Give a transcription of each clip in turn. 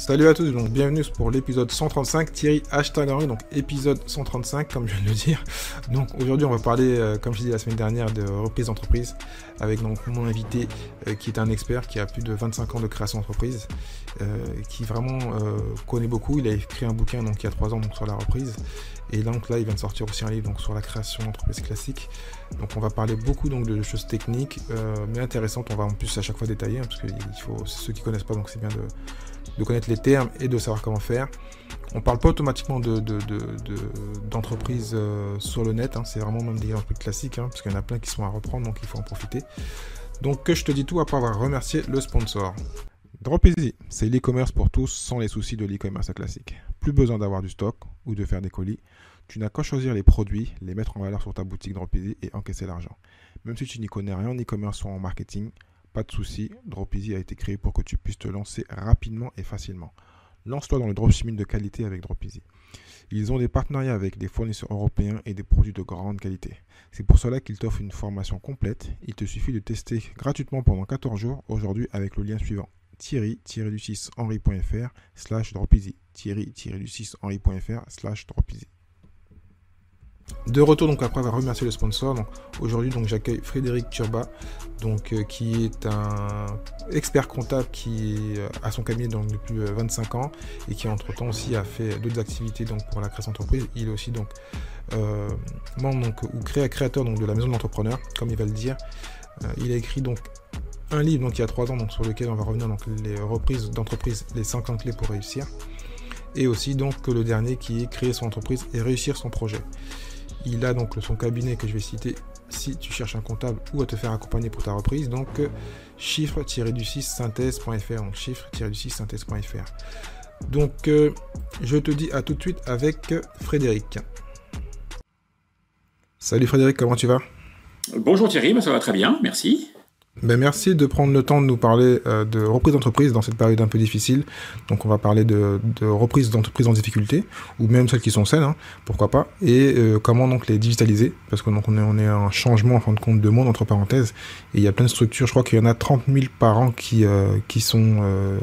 Salut à tous, donc bienvenue pour l'épisode 135, Thierry #Henry, donc épisode 135 comme je viens de le dire. Donc aujourd'hui on va parler, comme je disais la semaine dernière, de reprise d'entreprise avec donc mon invité qui est un expert qui a plus de 25 ans de création d'entreprise, qui vraiment connaît beaucoup. Il a écrit un bouquin donc il y a 3 ans donc sur la reprise, et donc là il vient de sortir aussi un livre donc sur la création d'entreprise classique. Donc on va parler beaucoup donc de choses techniques mais intéressantes. On va en plus à chaque fois détailler parce que ceux qui connaissent pas, donc c'est bien de connaître les termes et de savoir comment faire. On parle pas automatiquement d'entreprises sur le net, c'est vraiment même des entreprises classiques, parce qu'il y en a plein qui sont à reprendre, donc il faut en profiter. Donc je te dis tout après avoir remercié le sponsor. Dropeasy, c'est l'e-commerce pour tous sans les soucis de l'e-commerce classique. Plus besoin d'avoir du stock ou de faire des colis. Tu n'as qu'à choisir les produits, les mettre en valeur sur ta boutique Dropeasy et encaisser l'argent. Même si tu n'y connais rien en e-commerce ou en marketing, pas de souci, Dropeasy a été créé pour que tu puisses te lancer rapidement et facilement. Lance-toi dans le dropshipping de qualité avec Dropeasy. Ils ont des partenariats avec des fournisseurs européens et des produits de grande qualité. C'est pour cela qu'ils t'offrent une formation complète. Il te suffit de tester gratuitement pendant 14 jours aujourd'hui avec le lien suivant: thierry-du6henry.fr/Dropeasy. thierry-du6henry.fr/Dropeasy. De retour donc après avoir remercié le sponsor, donc aujourd'hui donc j'accueille Frédéric Turba, donc qui est un expert comptable qui a son cabinet donc depuis 25 ans et qui entre-temps aussi a fait d'autres activités donc pour la création d'entreprise. Il est aussi donc membre donc ou créateur donc de la maison de l'entrepreneur, comme il va le dire. Il a écrit donc un livre donc il y a 3 ans donc sur lequel on va revenir, donc les reprises d'entreprise, les 50 clés pour réussir, et aussi donc le dernier qui est créer son entreprise et réussir son projet. Il a donc son cabinet que je vais citer si tu cherches un comptable ou à te faire accompagner pour ta reprise, donc chiffre-du6synthèse.fr, donc chiffre-du6synthèse.fr. Donc je te dis à tout de suite avec Frédéric. Salut Frédéric, comment tu vas? Bonjour Thierry, ça va très bien, merci. Merci de prendre le temps de nous parler de reprise d'entreprise dans cette période un peu difficile. Donc on va parler de reprise d'entreprise en difficulté, ou même celles qui sont saines, pourquoi pas, et comment donc les digitaliser, parce que donc on est un changement en fin de compte de monde entre parenthèses, et il y a plein de structures, je crois qu'il y en a 30 000 par an qui sont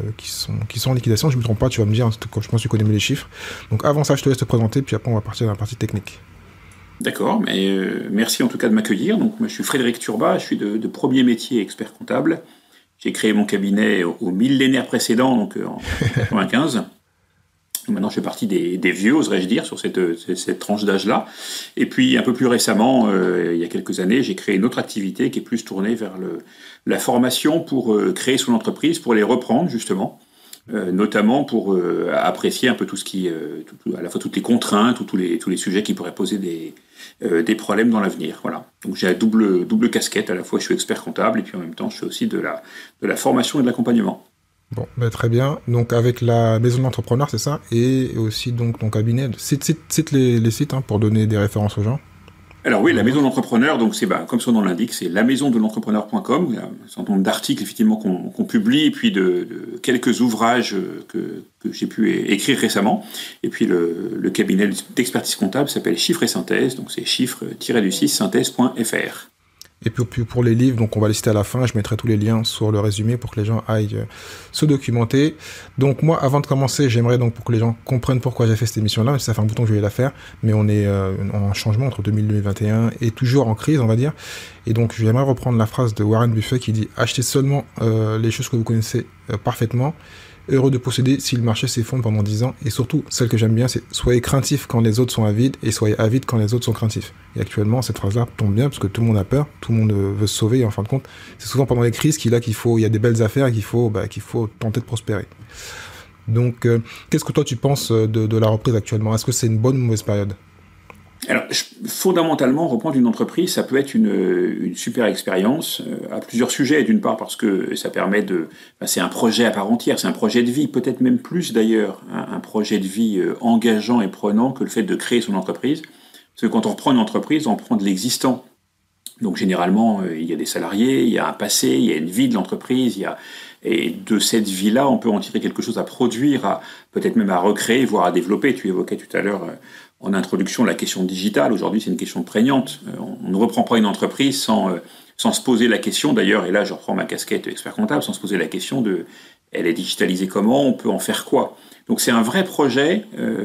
en liquidation, je ne me trompe pas, tu vas me dire, je pense que tu connais mieux les chiffres. Donc avant ça, je te laisse te présenter, puis après on va partir dans la partie technique. D'accord, mais merci en tout cas de m'accueillir. Donc moi je suis Frédéric Turba, je suis de premier métier expert comptable. J'ai créé mon cabinet au millénaire précédent, donc en 1995. Donc maintenant je fais partie des vieux, oserais-je dire, sur cette tranche d'âge-là. Et puis un peu plus récemment, il y a quelques années, j'ai créé une autre activité qui est plus tournée vers la formation pour créer son entreprise, pour les reprendre justement. Notamment pour apprécier un peu tout ce qui, à la fois toutes les contraintes ou tous les sujets qui pourraient poser des problèmes dans l'avenir. Voilà. Donc j'ai la double casquette, à la fois je suis expert comptable et puis en même temps je fais aussi de la formation et de l'accompagnement. Bon, très bien. Donc avec la maison de l'entrepreneur, c'est ça, et aussi donc ton cabinet. Cite les sites pour donner des références aux gens. Alors oui, la maison de l'entrepreneur, donc c'est comme son nom l'indique, c'est lamaisondel'entrepreneur.com. Il y a un certain nombre d'articles effectivement qu'on publie, et puis de quelques ouvrages que j'ai pu écrire récemment. Et puis le cabinet d'expertise comptable s'appelle Chiffre et Synthèse, donc c'est chiffre-du6synthèse.fr. Et puis pour les livres, donc on va les citer à la fin, je mettrai tous les liens sur le résumé pour que les gens aillent se documenter. Donc moi, avant de commencer, j'aimerais donc pour que les gens comprennent pourquoi j'ai fait cette émission-là, même si ça fait un bouton que je vais la faire, mais on est en changement entre 2000 et 2021 et toujours en crise, on va dire. Et donc j'aimerais reprendre la phrase de Warren Buffett qui dit « Achetez seulement les choses que vous connaissez parfaitement, heureux de posséder si le marché s'effondre pendant 10 ans. » Et surtout, celle que j'aime bien, c'est « Soyez craintifs quand les autres sont avides et soyez avides quand les autres sont craintifs. » Et actuellement, cette phrase-là tombe bien parce que tout le monde a peur, tout le monde veut se sauver. Et en fin de compte, c'est souvent pendant les crises il y a des belles affaires qu'il faut tenter de prospérer. Donc, qu'est-ce que toi tu penses de la reprise actuellement? Est-ce que c'est une bonne ou mauvaise période? Alors, fondamentalement, reprendre une entreprise, ça peut être une super expérience à plusieurs sujets. D'une part, parce que ça permet c'est un projet à part entière, c'est un projet de vie, peut-être même plus d'ailleurs, un projet de vie engageant et prenant que le fait de créer son entreprise. Parce que quand on reprend une entreprise, on prend de l'existant. Donc généralement, il y a des salariés, il y a un passé, il y a une vie de l'entreprise, et de cette vie-là, on peut en tirer quelque chose à produire, peut-être même à recréer, voire à développer. Tu évoquais tout à l'heure en introduction la question digitale. Aujourd'hui, c'est une question prégnante. On ne reprend pas une entreprise sans se poser la question, d'ailleurs, et là je reprends ma casquette expert comptable, sans se poser la question de Elle est digitalisée comment? On peut en faire quoi? Donc c'est un vrai projet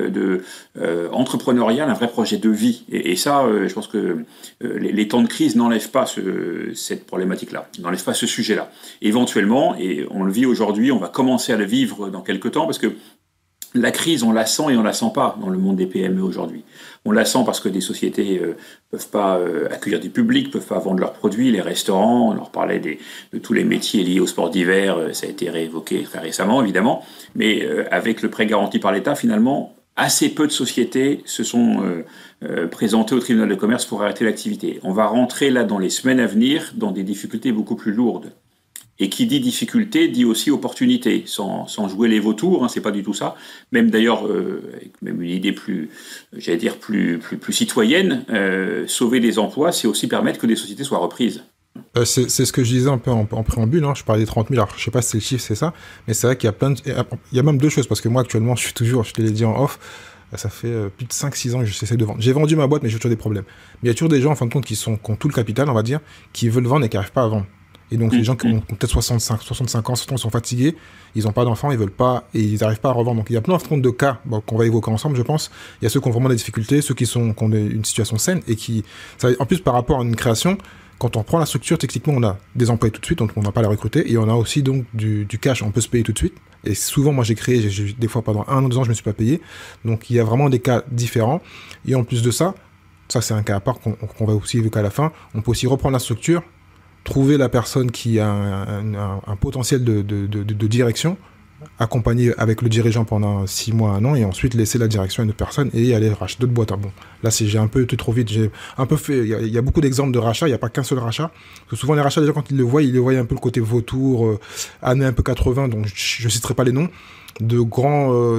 entrepreneurial, un vrai projet de vie. Et ça, je pense que les temps de crise n'enlèvent pas cette problématique-là, n'enlèvent pas ce sujet-là. Éventuellement, et on le vit aujourd'hui, on va commencer à le vivre dans quelques temps, parce que la crise, on la sent et on la sent pas dans le monde des PME aujourd'hui. On la sent parce que des sociétés peuvent pas accueillir du public, peuvent pas vendre leurs produits, les restaurants, on leur parlait de tous les métiers liés au sport d'hiver, ça a été réévoqué très récemment évidemment, mais avec le prêt garanti par l'État, finalement, assez peu de sociétés se sont présentées au tribunal de commerce pour arrêter l'activité. On va rentrer là dans les semaines à venir dans des difficultés beaucoup plus lourdes. Et qui dit difficulté dit aussi opportunité, sans jouer les vautours, hein, c'est pas du tout ça. Même d'ailleurs, avec même une idée plus, j'allais dire plus citoyenne, sauver des emplois, c'est aussi permettre que des sociétés soient reprises. C'est ce que je disais un peu en préambule, hein. Je parlais des 30 000, alors je sais pas si le chiffre c'est ça, mais c'est vrai qu'il y a il y a même deux choses, parce que moi actuellement, je te l'ai dit en off, ça fait plus de 5-6 ans que j'essaie de vendre. J'ai vendu ma boîte, mais j'ai toujours des problèmes. Mais il y a toujours des gens, en fin de compte, qui ont tout le capital, on va dire, qui veulent vendre et qui n'arrivent pas à vendre. Et donc, les gens qui ont peut-être 65 ans, ils sont fatigués, ils n'ont pas d'enfants, ils veulent pas, et ils n'arrivent pas à revendre. Donc, il y a plein de cas qu'on va évoquer ensemble, je pense. Il y a ceux qui ont vraiment des difficultés, ceux qui ont une situation saine, et en plus, par rapport à une création, quand on prend la structure, techniquement, on a des employés tout de suite, donc on ne va pas les recruter, et on a aussi donc du cash, on peut se payer tout de suite. Et souvent, moi, j'ai créé, des fois, pendant 1 ou 2 ans, je me suis pas payé. Donc, il y a vraiment des cas différents. Et en plus de ça, c'est un cas à part qu'on va aussi évoquer à la fin, on peut aussi reprendre la structure, trouver la personne qui a un potentiel de direction, accompagner avec le dirigeant pendant 6 mois, 1 an, et ensuite laisser la direction à une autre personne et aller racheter d'autres boîtes. Bon, là, j'ai un peu été trop vite. J'ai un peu fait. Il y a beaucoup d'exemples de rachats. Il n'y a pas qu'un seul rachat. Parce que souvent, les rachats, déjà, quand ils le voient un peu le côté vautour, années un peu 80, donc je ne citerai pas les noms, de grands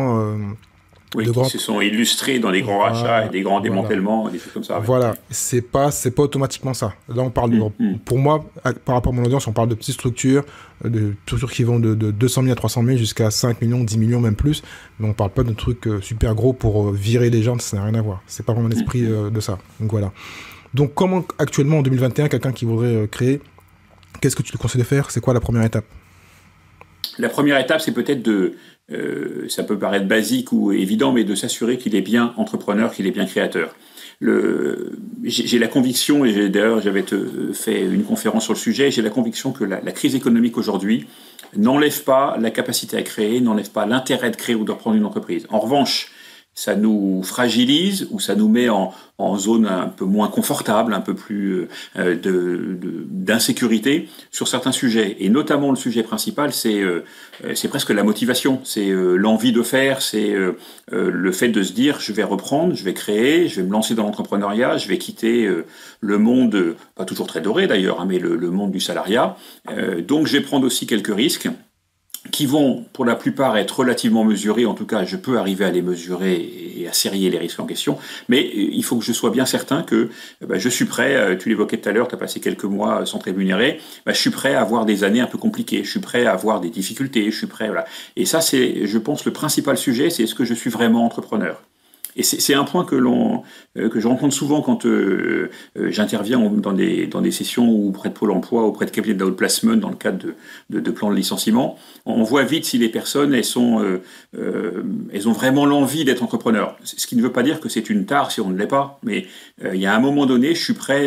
oui, qui se sont illustrés dans des grands rachats et des grands démantèlements, des choses comme ça. Voilà, c'est pas automatiquement ça. Là, on parle pour moi, par rapport à mon audience, on parle de petites structures, de structures qui vont de 200 000 à 300 000 jusqu'à 5 millions, 10 millions, même plus. Mais on parle pas de trucs super gros pour virer les gens, ça n'a rien à voir. C'est pas vraiment l'esprit de ça. Donc voilà. Donc comment actuellement en 2021, quelqu'un qui voudrait créer, qu'est-ce que tu lui conseilles de faire? C'est quoi la première étape? La première étape, c'est peut-être ça peut paraître basique ou évident, mais de s'assurer qu'il est bien entrepreneur, qu'il est bien créateur. J'ai la conviction, et d'ailleurs j'avais fait une conférence sur le sujet, j'ai la conviction que la crise économique aujourd'hui n'enlève pas la capacité à créer, n'enlève pas l'intérêt de créer ou de reprendre une entreprise. En revanche, ça nous fragilise ou ça nous met en zone un peu moins confortable, un peu plus d'insécurité sur certains sujets. Et notamment le sujet principal, c'est presque la motivation, c'est l'envie de faire, c'est le fait de se dire je vais reprendre, je vais créer, je vais me lancer dans l'entrepreneuriat, je vais quitter le monde, pas toujours très doré d'ailleurs, hein, mais le monde du salariat. Donc je vais prendre aussi quelques risques, qui vont pour la plupart être relativement mesurés, en tout cas je peux arriver à les mesurer et à serrer les risques en question, mais il faut que je sois bien certain que je suis prêt, tu l'évoquais tout à l'heure, tu as passé quelques mois sans te rémunérer, je suis prêt à avoir des années un peu compliquées, je suis prêt à avoir des difficultés, je suis prêt, voilà. Et ça c'est, je pense, le principal sujet, c'est est-ce que je suis vraiment entrepreneur ? Et c'est un point que je rencontre souvent quand j'interviens dans des sessions auprès de Pôle emploi, auprès de cabinets d'outplacement dans le cadre de plans de licenciement. On voit vite si les personnes elles ont vraiment l'envie d'être entrepreneurs. Ce qui ne veut pas dire que c'est une tare si on ne l'est pas, mais il y a un moment donné, je suis prêt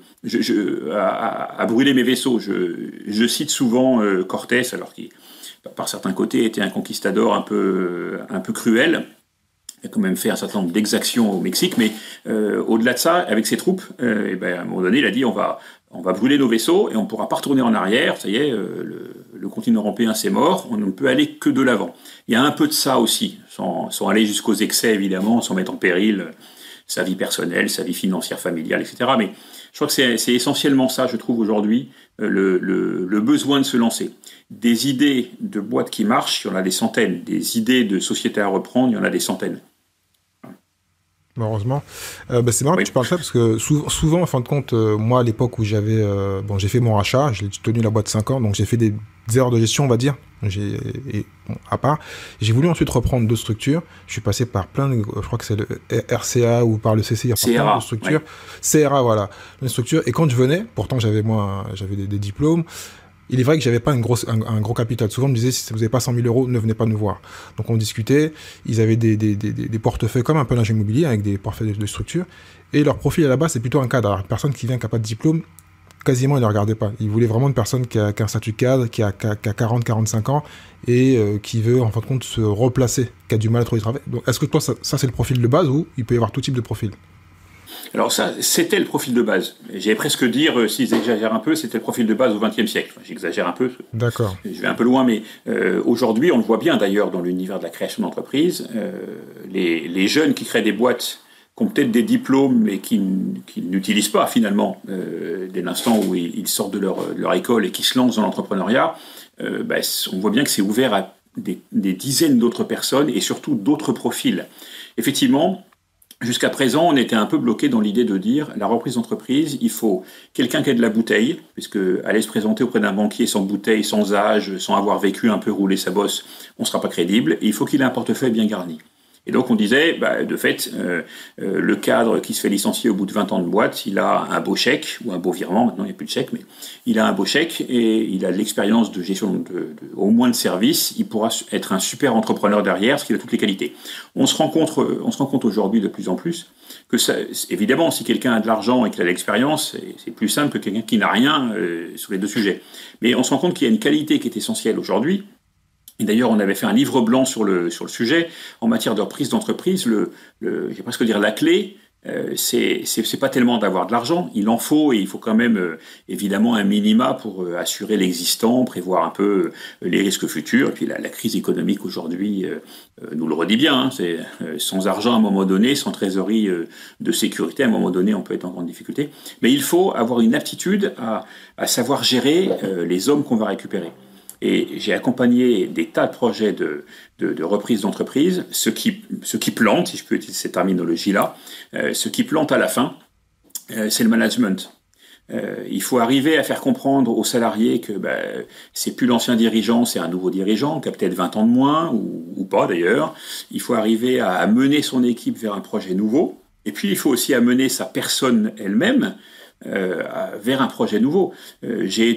à brûler mes vaisseaux. Je cite souvent Cortés, alors qui par certains côtés était un conquistador un peu cruel. Il a quand même fait un certain nombre d'exactions au Mexique, mais au-delà de ça, avec ses troupes, à un moment donné, il a dit on va brûler nos vaisseaux et on ne pourra pas retourner en arrière. Ça y est, le continent européen c'est mort, on ne peut aller que de l'avant. Il y a un peu de ça aussi, sans aller jusqu'aux excès évidemment, sans mettre en péril sa vie personnelle, sa vie financière, familiale, etc. Mais je crois que c'est essentiellement ça, je trouve aujourd'hui, le besoin de se lancer. Des idées de boîtes qui marchent, il y en a des centaines. Des idées de sociétés à reprendre, il y en a des centaines. Heureusement. C'est marrant que tu parles de ça parce que souvent, en fin de compte, moi, à l'époque où j'ai fait mon rachat, j'ai tenu la boîte 5 ans, donc j'ai fait des erreurs de gestion, on va dire. À part, j'ai voulu ensuite reprendre d'autres structures. Je suis passé par plein de, je crois que c'est le RCA ou par le CCI, plein de structures. Ouais. CRA, voilà, une structure. Et quand je venais, pourtant j'avais des diplômes, Il est vrai que j'avais pas un gros capital. Souvent, on me disait, si vous n'avez pas 100 000 euros, ne venez pas nous voir. Donc, on discutait. Ils avaient des portefeuilles comme un peu l'ingénierie immobilier, avec des portefeuilles de structure. Et leur profil à la base, c'est plutôt un cadre. Alors, une personne qui vient, qui n'a pas de diplôme, quasiment, ils ne regardaient pas. Ils voulaient vraiment une personne qui a un statut cadre, qui a 40, 45 ans, et qui veut, en fin de compte, se replacer, qui a du mal à trouver du travail. Donc, est-ce que toi, ça c'est le profil de base, ou il peut y avoir tout type de profil? Alors ça, c'était le profil de base. J'allais presque dire, si j'exagère un peu, c'était le profil de base au XXe siècle. Enfin, j'exagère un peu. D'accord. Je vais un peu loin, mais aujourd'hui, on le voit bien d'ailleurs dans l'univers de la création d'entreprises, les jeunes qui créent des boîtes, qui ont peut-être des diplômes, mais qui n'utilisent pas finalement dès l'instant où ils sortent de leur école et qui se lancent dans l'entrepreneuriat, on voit bien que c'est ouvert à des dizaines d'autres personnes et surtout d'autres profils. Effectivement, jusqu'à présent, on était un peu bloqué dans l'idée de dire la reprise d'entreprise, il faut quelqu'un qui ait de la bouteille, puisque aller se présenter auprès d'un banquier sans bouteille, sans âge, sans avoir vécu un peu rouler sa bosse, on ne sera pas crédible, et il faut qu'il ait un portefeuille bien garni. Et donc on disait, de fait, le cadre qui se fait licencier au bout de 20 ans de boîte, il a un beau chèque, ou un beau virement, maintenant il n'y a plus de chèque, mais il a un beau chèque et il a de l'expérience de gestion au moins de service, il pourra être un super entrepreneur derrière, parce qu'il a toutes les qualités. On se rend compte aujourd'hui de plus en plus que ça, évidemment, si quelqu'un a de l'argent et qu'il a de l'expérience, c'est plus simple que quelqu'un qui n'a rien sur les deux sujets. Mais on se rend compte qu'il y a une qualité qui est essentielle aujourd'hui. Et d'ailleurs, on avait fait un livre blanc sur le sujet. En matière de reprise d'entreprise, je vais presque dire la clé, c'est pas tellement d'avoir de l'argent. Il en faut, et il faut quand même évidemment un minima pour assurer l'existant, prévoir un peu les risques futurs. Et puis la crise économique aujourd'hui nous le redit bien. C'est sans argent à un moment donné, sans trésorerie de sécurité, à un moment donné, on peut être en grande difficulté. Mais il faut avoir une aptitude à savoir gérer les hommes qu'on va récupérer. Et j'ai accompagné des tas de projets de reprise d'entreprise, ce qui plante, si je peux utiliser cette terminologie-là, ce qui plante à la fin, c'est le management. Il faut arriver à faire comprendre aux salariés que c'est plus l'ancien dirigeant, c'est un nouveau dirigeant qui a peut-être 20 ans de moins, ou pas d'ailleurs. Il faut arriver à mener son équipe vers un projet nouveau. Et puis il faut aussi amener sa personne elle-même vers un projet nouveau. J'ai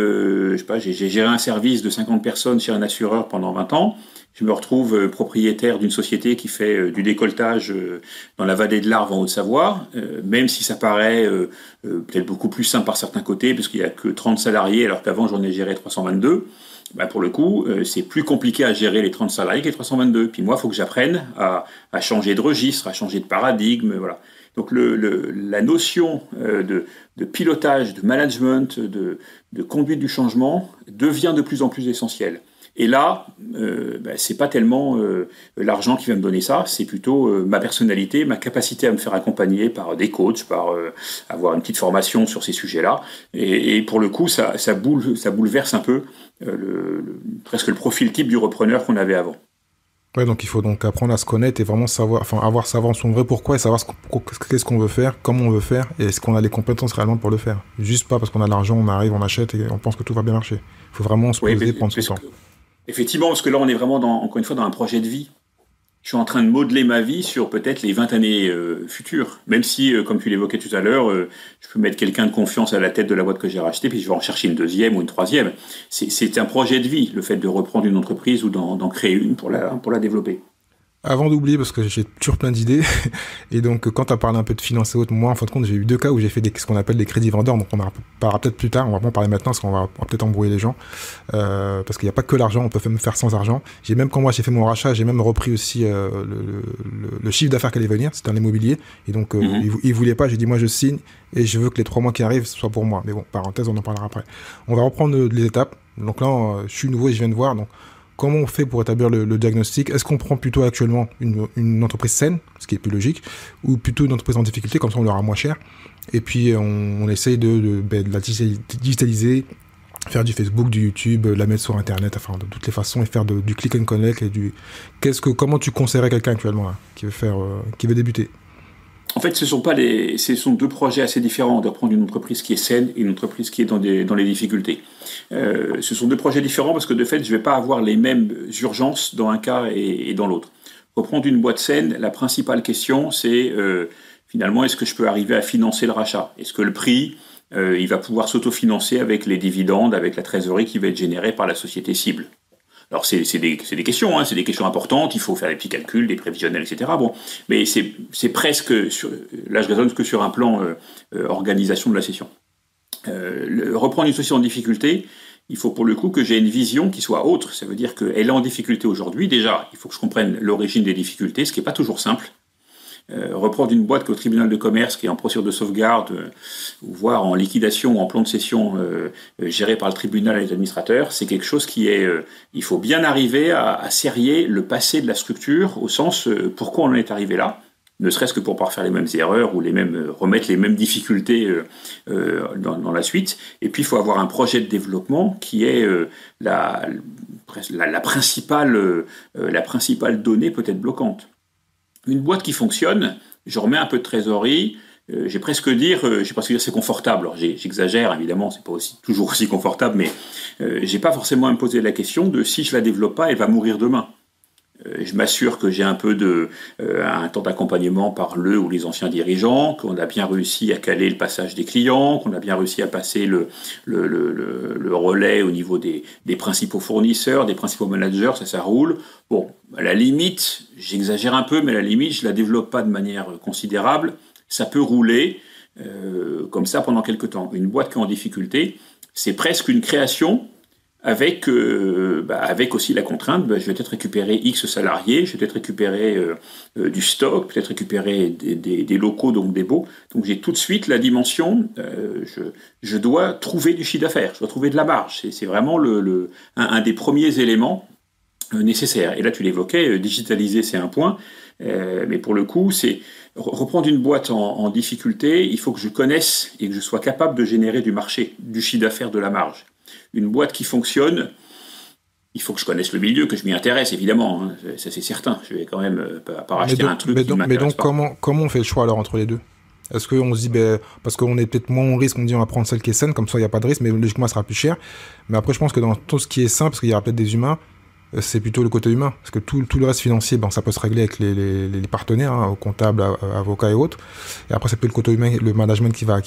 géré un service de 50 personnes chez un assureur pendant 20 ans. Je me retrouve propriétaire d'une société qui fait du décolletage dans la vallée de l'Arve en Haute-Savoie, même si ça paraît peut-être beaucoup plus simple par certains côtés, parce qu'il n'y a que 30 salariés, alors qu'avant j'en ai géré 322. Pour le coup, c'est plus compliqué à gérer les 30 salariés que les 322. Puis moi, il faut que j'apprenne à changer de registre, à changer de paradigme, voilà. Donc la notion de pilotage, de management, de conduite du changement devient de plus en plus essentielle. Et là, c'est pas tellement l'argent qui va me donner ça, c'est plutôt ma personnalité, ma capacité à me faire accompagner par des coachs, par avoir une petite formation sur ces sujets-là. Et pour le coup, ça bouleverse un peu presque le profil type du repreneur qu'on avait avant. Ouais, donc il faut donc apprendre à se connaître et vraiment savoir son vrai pourquoi et savoir qu'est-ce qu'on veut faire, comment on veut faire et est-ce qu'on a les compétences réellement pour le faire. Juste pas parce qu'on a de l'argent, on arrive, on achète et on pense que tout va bien marcher. Il faut vraiment se poser, prendre son temps. Effectivement, parce que là on est vraiment encore une fois dans un projet de vie. Je suis en train de modeler ma vie sur peut-être les 20 années futures. Même si, comme tu l'évoquais tout à l'heure, je peux mettre quelqu'un de confiance à la tête de la boîte que j'ai rachetée, puis je vais en chercher une deuxième ou une troisième. C'est un projet de vie, le fait de reprendre une entreprise ou d'en créer une pour la développer. Avant d'oublier, parce que j'ai toujours plein d'idées, et donc quand tu as parlé un peu de finance et autres, moi en fin de compte j'ai eu 2 cas où j'ai fait ce qu'on appelle des crédits vendeurs, donc on en parlera peut-être plus tard, on va pas en parler maintenant parce qu'on va peut-être embrouiller les gens, parce qu'il n'y a pas que l'argent, on peut même faire sans argent. Quand moi j'ai fait mon rachat, j'ai même repris aussi le chiffre d'affaires qui allait venir, c'était un immobilier, et donc il voulait pas, j'ai dit moi je signe, et je veux que les 3 mois qui arrivent soient pour moi. Mais bon, parenthèse, on en parlera après. On va reprendre les étapes, donc là je suis nouveau et je viens de voir, donc comment on fait pour établir le diagnostic? Est-ce qu'on prend plutôt actuellement une entreprise saine, ce qui est plus logique, ou plutôt une entreprise en difficulté, comme ça on l'aura moins cher, et puis on essaye de la digitaliser, faire du Facebook, du YouTube, la mettre sur Internet, enfin de toutes les façons, et faire du click and collect, et comment tu conseillerais quelqu'un actuellement là, qui veut débuter? En fait, ce sont 2 projets assez différents de reprendre une entreprise qui est saine et une entreprise qui est dans les difficultés. Ce sont 2 projets différents parce que de fait, je ne vais pas avoir les mêmes urgences dans un cas et dans l'autre. Reprendre une boîte saine, la principale question, c'est finalement, est-ce que je peux arriver à financer le rachat? Est-ce que le prix il va pouvoir s'autofinancer avec les dividendes, avec la trésorerie qui va être générée par la société cible. Alors c'est des questions, hein, c'est des questions importantes, il faut faire des petits calculs, des prévisionnels, etc. Bon, mais c'est presque, là je raisonne que sur un plan organisation de la session. Reprendre une société en difficulté, il faut pour le coup que j'ai une vision qui soit autre. Ça veut dire qu'elle est en difficulté aujourd'hui. Déjà, il faut que je comprenne l'origine des difficultés, ce qui n'est pas toujours simple. Reprendre une boîte qui est au tribunal de commerce, qui est en procédure de sauvegarde, voire en liquidation ou en plan de cession géré par le tribunal et les administrateurs, c'est quelque chose qui est... il faut bien arriver à serrer le passé de la structure au sens pourquoi on en est arrivé là, ne serait-ce que pour ne pas faire les mêmes erreurs ou remettre les mêmes difficultés dans la suite. Et puis il faut avoir un projet de développement qui est la principale donnée peut-être bloquante. Une boîte qui fonctionne, je remets un peu de trésorerie, j'ai presque dire c'est confortable. Alors j'exagère évidemment, c'est pas toujours aussi confortable, mais j'ai pas forcément à me poser la question de si je la développe pas, elle va mourir demain. Je m'assure que j'ai un peu un temps d'accompagnement par le ou les anciens dirigeants, qu'on a bien réussi à caler le passage des clients, qu'on a bien réussi à passer le relais au niveau des principaux fournisseurs, des principaux managers, ça roule. Bon, à la limite, j'exagère un peu, mais à la limite, je la développe pas de manière considérable. Ça peut rouler comme ça pendant quelques temps. Une boîte qui est en difficulté, c'est presque une création avec aussi la contrainte, je vais peut-être récupérer X salariés, je vais peut-être récupérer du stock, peut-être récupérer des locaux, donc des baux. Donc j'ai tout de suite la dimension, je dois trouver du chiffre d'affaires, je dois trouver de la marge. C'est vraiment un des premiers éléments nécessaires. Et là tu l'évoquais, digitaliser c'est un point, mais pour le coup c'est reprendre une boîte en difficulté, il faut que je connaisse et que je sois capable de générer du marché, du chiffre d'affaires, de la marge. Une boîte qui fonctionne, il faut que je connaisse le milieu, que je m'y intéresse, évidemment. Hein, ça, c'est certain. Je vais quand même pas racheter un truc qui m'intéresse mais donc, pas. comment on fait le choix alors entre les deux? Est-ce qu'on se dit, parce qu'on est peut-être moins au risque, on dit on va prendre celle qui est saine, comme ça il n'y a pas de risque, mais logiquement elle sera plus chère. Mais après, je pense que dans tout ce qui est sain, parce qu'il y aura peut-être des humains, c'est plutôt le côté humain. Parce que tout le reste financier, ça peut se régler avec les partenaires, hein, comptables, avocats et autres. Et après, c'est peut-être le côté humain, le management qui va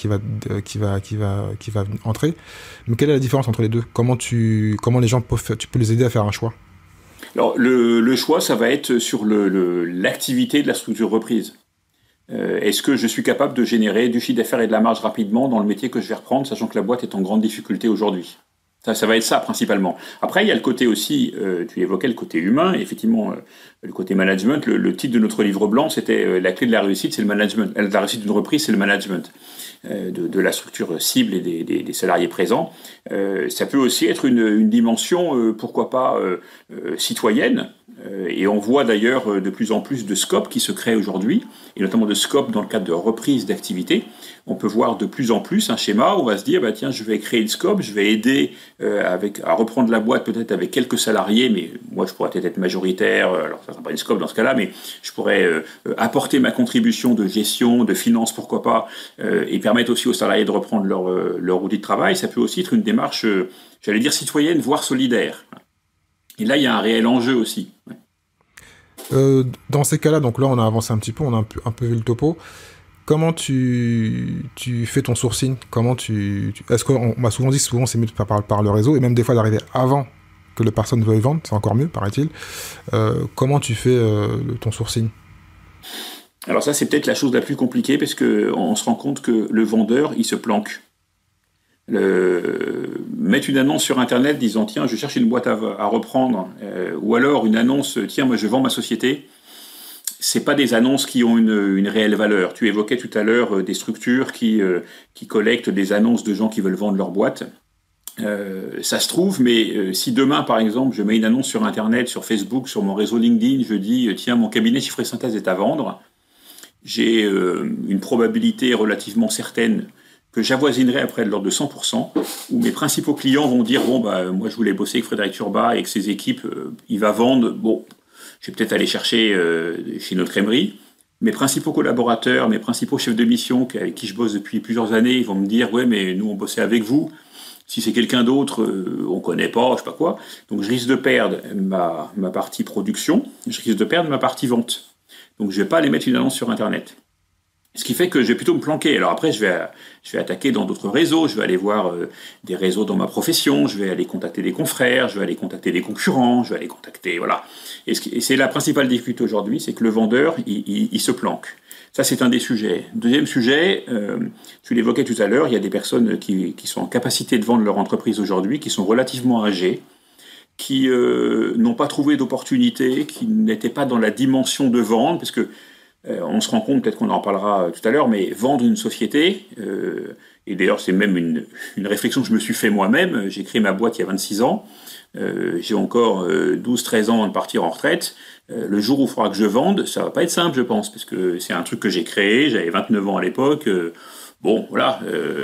entrer. Mais quelle est la différence entre les deux? Comment les gens tu peux les aider à faire un choix? Alors, le choix, ça va être sur l'activité de la structure reprise. Est-ce que je suis capable de générer du chiffre d'affaires et de la marge rapidement dans le métier que je vais reprendre, sachant que la boîte est en grande difficulté aujourd'hui? Ça va être ça principalement. Après, il y a le côté aussi, tu évoquais le côté humain, et effectivement, le côté management. Le titre de notre livre blanc, c'était la clé de la réussite, c'est le management. La réussite d'une reprise, c'est le management de la structure cible et des salariés présents. Ça peut aussi être une dimension, pourquoi pas, citoyenne. Et on voit d'ailleurs de plus en plus de scopes qui se créent aujourd'hui, et notamment de scopes dans le cadre de reprise d'activité. On peut voir de plus en plus un schéma où on va se dire, tiens, je vais créer une scope, je vais aider à reprendre la boîte peut-être avec quelques salariés, mais moi je pourrais peut-être être majoritaire, alors ça ne sera pas une scope dans ce cas-là, mais je pourrais apporter ma contribution de gestion, de finance, pourquoi pas, et permettre aussi aux salariés de reprendre leur outil de travail. Ça peut aussi être une démarche, j'allais dire citoyenne, voire solidaire. Et là, il y a un réel enjeu aussi. Ouais. Dans ces cas-là, donc là, on a avancé un petit peu, on a un peu vu le topo. Comment tu fais ton sourcing? Est-ce qu'on m'a souvent dit que souvent c'est mieux par le réseau, et même des fois d'arriver avant que la personne veuille vendre, c'est encore mieux, paraît-il. Comment tu fais ton sourcing? Alors ça, c'est peut-être la chose la plus compliquée, parce qu'on se rend compte que le vendeur, il se planque. Mettre une annonce sur Internet disant « Tiens, je cherche une boîte à reprendre ou alors une annonce « Tiens, moi je vends ma société », c'est pas des annonces qui ont une réelle valeur. Tu évoquais tout à l'heure des structures qui collectent des annonces de gens qui veulent vendre leur boîte. Ça se trouve, mais si demain, par exemple, je mets une annonce sur Internet, sur Facebook, sur mon réseau LinkedIn, je dis « Tiens, mon cabinet chiffre et synthèse est à vendre », j'ai une probabilité relativement certaine que j'avoisinerai après de l'ordre de 100%, où mes principaux clients vont dire « Bon, moi je voulais bosser avec Frédéric Turbat et avec ses équipes, il va vendre, bon, je vais peut-être aller chercher chez notre crèmerie. » Mes principaux collaborateurs, mes principaux chefs de mission avec qui je bosse depuis plusieurs années, ils vont me dire « Ouais, mais nous on bossait avec vous. Si c'est quelqu'un d'autre, on connaît pas, je sais pas quoi. » Donc je risque de perdre ma partie production, je risque de perdre ma partie vente. Donc je vais pas aller mettre une annonce sur Internet. Ce qui fait que je vais plutôt me planquer. Alors après, je vais attaquer dans d'autres réseaux, je vais aller voir des réseaux dans ma profession, je vais aller contacter des confrères, je vais aller contacter des concurrents, je vais aller contacter... Voilà. Et c'est la principale difficulté aujourd'hui, c'est que le vendeur, il se planque. Ça, c'est un des sujets. Deuxième sujet, tu l'évoquais tout à l'heure, il y a des personnes qui sont en capacité de vendre leur entreprise aujourd'hui, qui sont relativement âgées, qui n'ont pas trouvé d'opportunité, qui n'étaient pas dans la dimension de vendre, parce que on se rend compte, peut-être qu'on en parlera tout à l'heure, mais vendre une société, et d'ailleurs c'est même une réflexion que je me suis fait moi-même, j'ai créé ma boîte il y a 26 ans, j'ai encore 12-13 ans avant de partir en retraite, le jour où il faudra que je vende, ça va pas être simple je pense, parce que c'est un truc que j'ai créé, j'avais 29 ans à l'époque, bon voilà,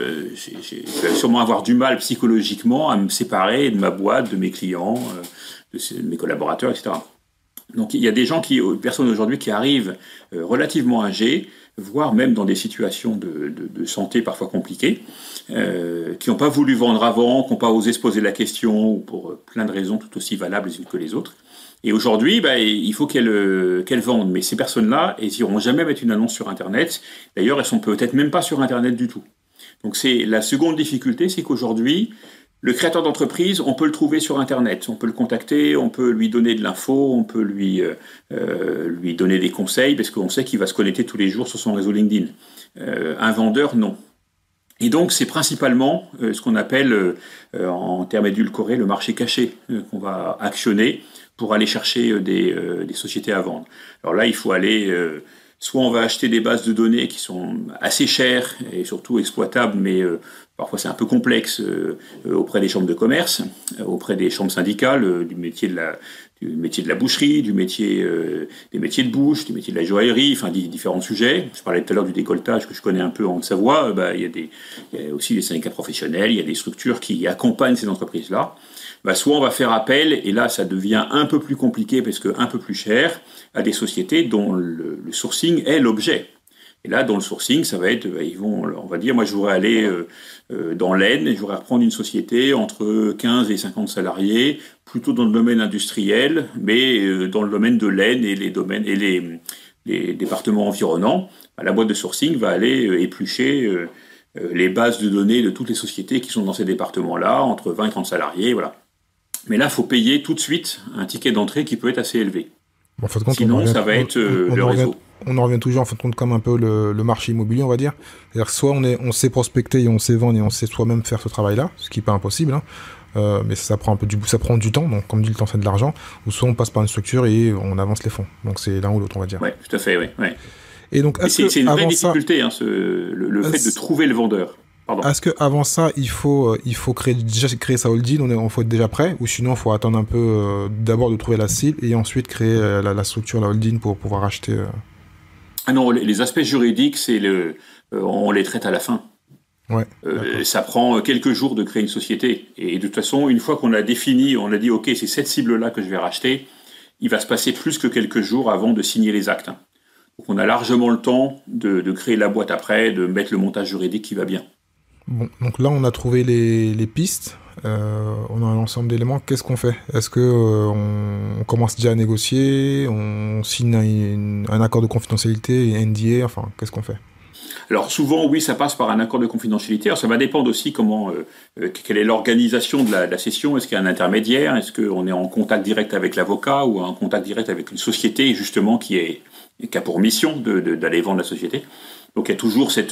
je vais sûrement avoir du mal psychologiquement à me séparer de ma boîte, de mes clients, de mes collaborateurs, etc. Donc il y a des personnes aujourd'hui qui arrivent relativement âgées, voire même dans des situations de santé parfois compliquées, qui n'ont pas voulu vendre avant, qui n'ont pas osé se poser la question, ou pour plein de raisons tout aussi valables les unes que les autres. Et aujourd'hui, il faut qu'elles vendent. Mais ces personnes-là, elles n'iront jamais mettre une annonce sur Internet. D'ailleurs, elles sont peut-être même pas sur Internet du tout. Donc c'est la seconde difficulté, c'est qu'aujourd'hui, le créateur d'entreprise, on peut le trouver sur Internet, on peut le contacter, on peut lui donner de l'info, on peut lui donner des conseils, parce qu'on sait qu'il va se connecter tous les jours sur son réseau LinkedIn. Un vendeur, non. Et donc, c'est principalement ce qu'on appelle, en termes édulcorés, le marché caché, qu'on va actionner pour aller chercher des sociétés à vendre. Alors là, il faut aller... soit on va acheter des bases de données qui sont assez chères et surtout exploitables, mais parfois c'est un peu complexe auprès des chambres de commerce, auprès des chambres syndicales, du métier de la boucherie, des métiers de bouche, du métier de la joaillerie, enfin différents sujets. Je parlais tout à l'heure du décolletage que je connais un peu en Haute-Savoie. Il y a aussi des syndicats professionnels, il y a des structures qui accompagnent ces entreprises-là. Soit on va faire appel, et là ça devient un peu plus compliqué parce que un peu plus cher, à des sociétés dont le sourcing est l'objet. Et là, dans le sourcing, ça va être, on va dire, moi je voudrais aller dans l'Aisne et je voudrais reprendre une société entre 15 et 50 salariés, plutôt dans le domaine industriel, mais dans le domaine de l'Aisne et les départements environnants. La boîte de sourcing va aller éplucher les bases de données de toutes les sociétés qui sont dans ces départements-là, entre 20 et 30 salariés, voilà. Mais là, il faut payer tout de suite un ticket d'entrée qui peut être assez élevé. En fin de compte, sinon, ça va être le réseau. On en revient toujours, en fin de compte, comme un peu le marché immobilier, on va dire. C'est-à-dire que soit on sait prospecter et on sait vendre et on sait soi-même faire ce travail-là, ce qui n'est pas impossible, hein. Mais ça prend ça prend du temps, donc comme dit, le temps c'est de l'argent, ou soit on passe par une structure et on avance les fonds. Donc c'est l'un ou l'autre, on va dire. Oui, tout à fait, oui. Ouais. Et donc, c'est une vraie difficulté, le fait de trouver le vendeur. Pardon. Est-ce qu'avant ça, il faut créer sa holding, il faut être déjà prêt, ou sinon il faut attendre un peu d'abord de trouver la cible et ensuite créer la structure, la holding pour pouvoir acheter Ah non, les aspects juridiques, on les traite à la fin. Ouais, ça prend quelques jours de créer une société. Et de toute façon, une fois qu'on a défini, on a dit ok, c'est cette cible-là que je vais racheter, il va se passer plus que quelques jours avant de signer les actes. Donc on a largement le temps de créer la boîte après, de mettre le montage juridique qui va bien. Bon, donc là on a trouvé les pistes, on a un ensemble d'éléments. Qu'est-ce qu'on fait? Est-ce que on commence déjà à négocier, on signe un accord de confidentialité, NDA, enfin qu'est-ce qu'on fait? Alors souvent oui, ça passe par un accord de confidentialité. Alors, ça va dépendre aussi quelle est l'organisation de la session. Est-ce qu'il y a un intermédiaire? Est-ce qu'on est en contact direct avec l'avocat ou en contact direct avec une société justement qui a pour mission d'aller vendre la société? Donc il y a toujours ces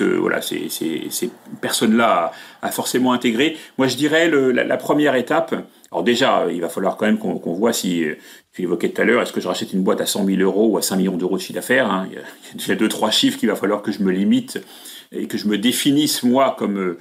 personnes-là à forcément intégrer. Moi je dirais la première étape, alors déjà il va falloir quand même qu'on voit si, tu évoquais tout à l'heure, est-ce que je rachète une boîte à 100 000 euros ou à 5 millions d'euros de chiffre d'affaires, hein. Il y a déjà 2-3 chiffres qu'il va falloir que je me limite et que je me définisse moi comme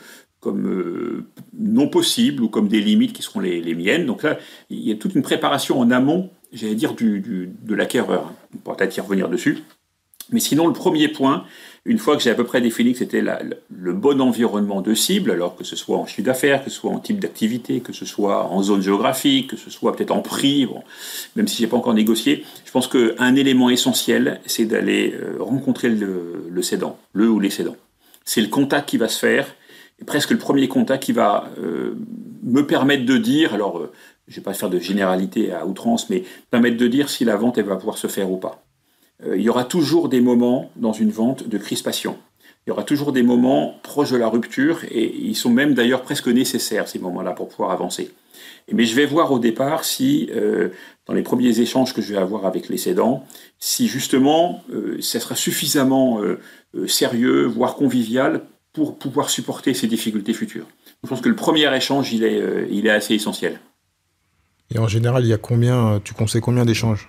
non possible ou comme des limites qui seront les miennes. Donc là il y a toute une préparation en amont, j'allais dire de l'acquéreur. On pourra peut-être y revenir dessus. Mais sinon, le premier point, une fois que j'ai à peu près défini que c'était le bon environnement de cible, alors que ce soit en chiffre d'affaires, que ce soit en type d'activité, que ce soit en zone géographique, que ce soit peut-être en prix, bon, même si je n'ai pas encore négocié, je pense qu'un élément essentiel, c'est d'aller rencontrer le cédant, le ou les cédants. C'est le contact qui va se faire, et presque le premier contact qui va me permettre de dire, alors je ne vais pas faire de généralité à outrance, mais permettre de dire si la vente elle va pouvoir se faire ou pas. Il y aura toujours des moments dans une vente de crispation. Il y aura toujours des moments proches de la rupture et ils sont même d'ailleurs presque nécessaires, ces moments-là, pour pouvoir avancer. Mais je vais voir au départ si, dans les premiers échanges que je vais avoir avec les cédants, si justement ça sera suffisamment sérieux, voire convivial, pour pouvoir supporter ces difficultés futures. Je pense que le premier échange, il est assez essentiel. Et en général, tu conseilles combien d'échanges?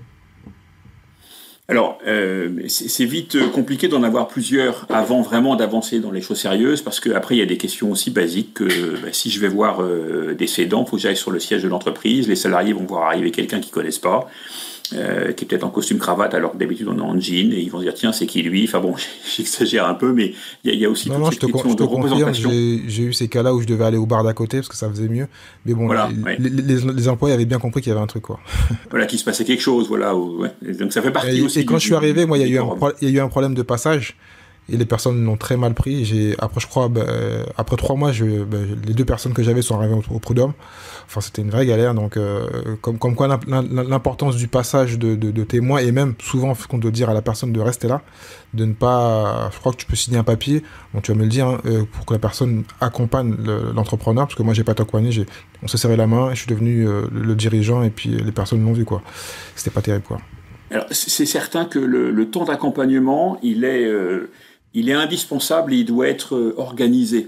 Alors, c'est vite compliqué d'en avoir plusieurs avant vraiment d'avancer dans les choses sérieuses, parce qu'après, il y a des questions aussi basiques que si je vais voir des cédants, il faut que j'aille sur le siège de l'entreprise, les salariés vont voir arriver quelqu'un qu'ils ne connaissent pas, qui est peut-être en costume cravate alors que d'habitude on est en jean, et ils vont se dire tiens c'est qui lui, enfin bon j'exagère un peu, mais il y a aussi toutes ces questions de représentation. J'ai eu ces cas-là où je devais aller au bar d'à côté parce que ça faisait mieux, mais bon voilà, les employés avaient bien compris qu'il y avait un truc quoi. Voilà, qu'il se passait quelque chose, voilà, donc ça fait partie aussi. Et quand je suis arrivé, moi il y a eu un problème de passage. Et les personnes l'ont très mal pris. Après, je crois, après 3 mois, les 2 personnes que j'avais sont arrivées au prud'homme. Enfin, c'était une vraie galère. Donc, comme quoi l'importance du passage de témoins, et même souvent, qu'on doit dire à la personne de rester là, de ne pas. Je crois que tu peux signer un papier, bon, tu vas me le dire, hein, pour que la personne accompagne l'entrepreneur, parce que moi, j'ai pas accompagné. On s'est serré la main, je suis devenu le dirigeant, et puis les personnes l'ont vu, quoi. C'était pas terrible, quoi. Alors, c'est certain que le temps d'accompagnement, il est indispensable et il doit être organisé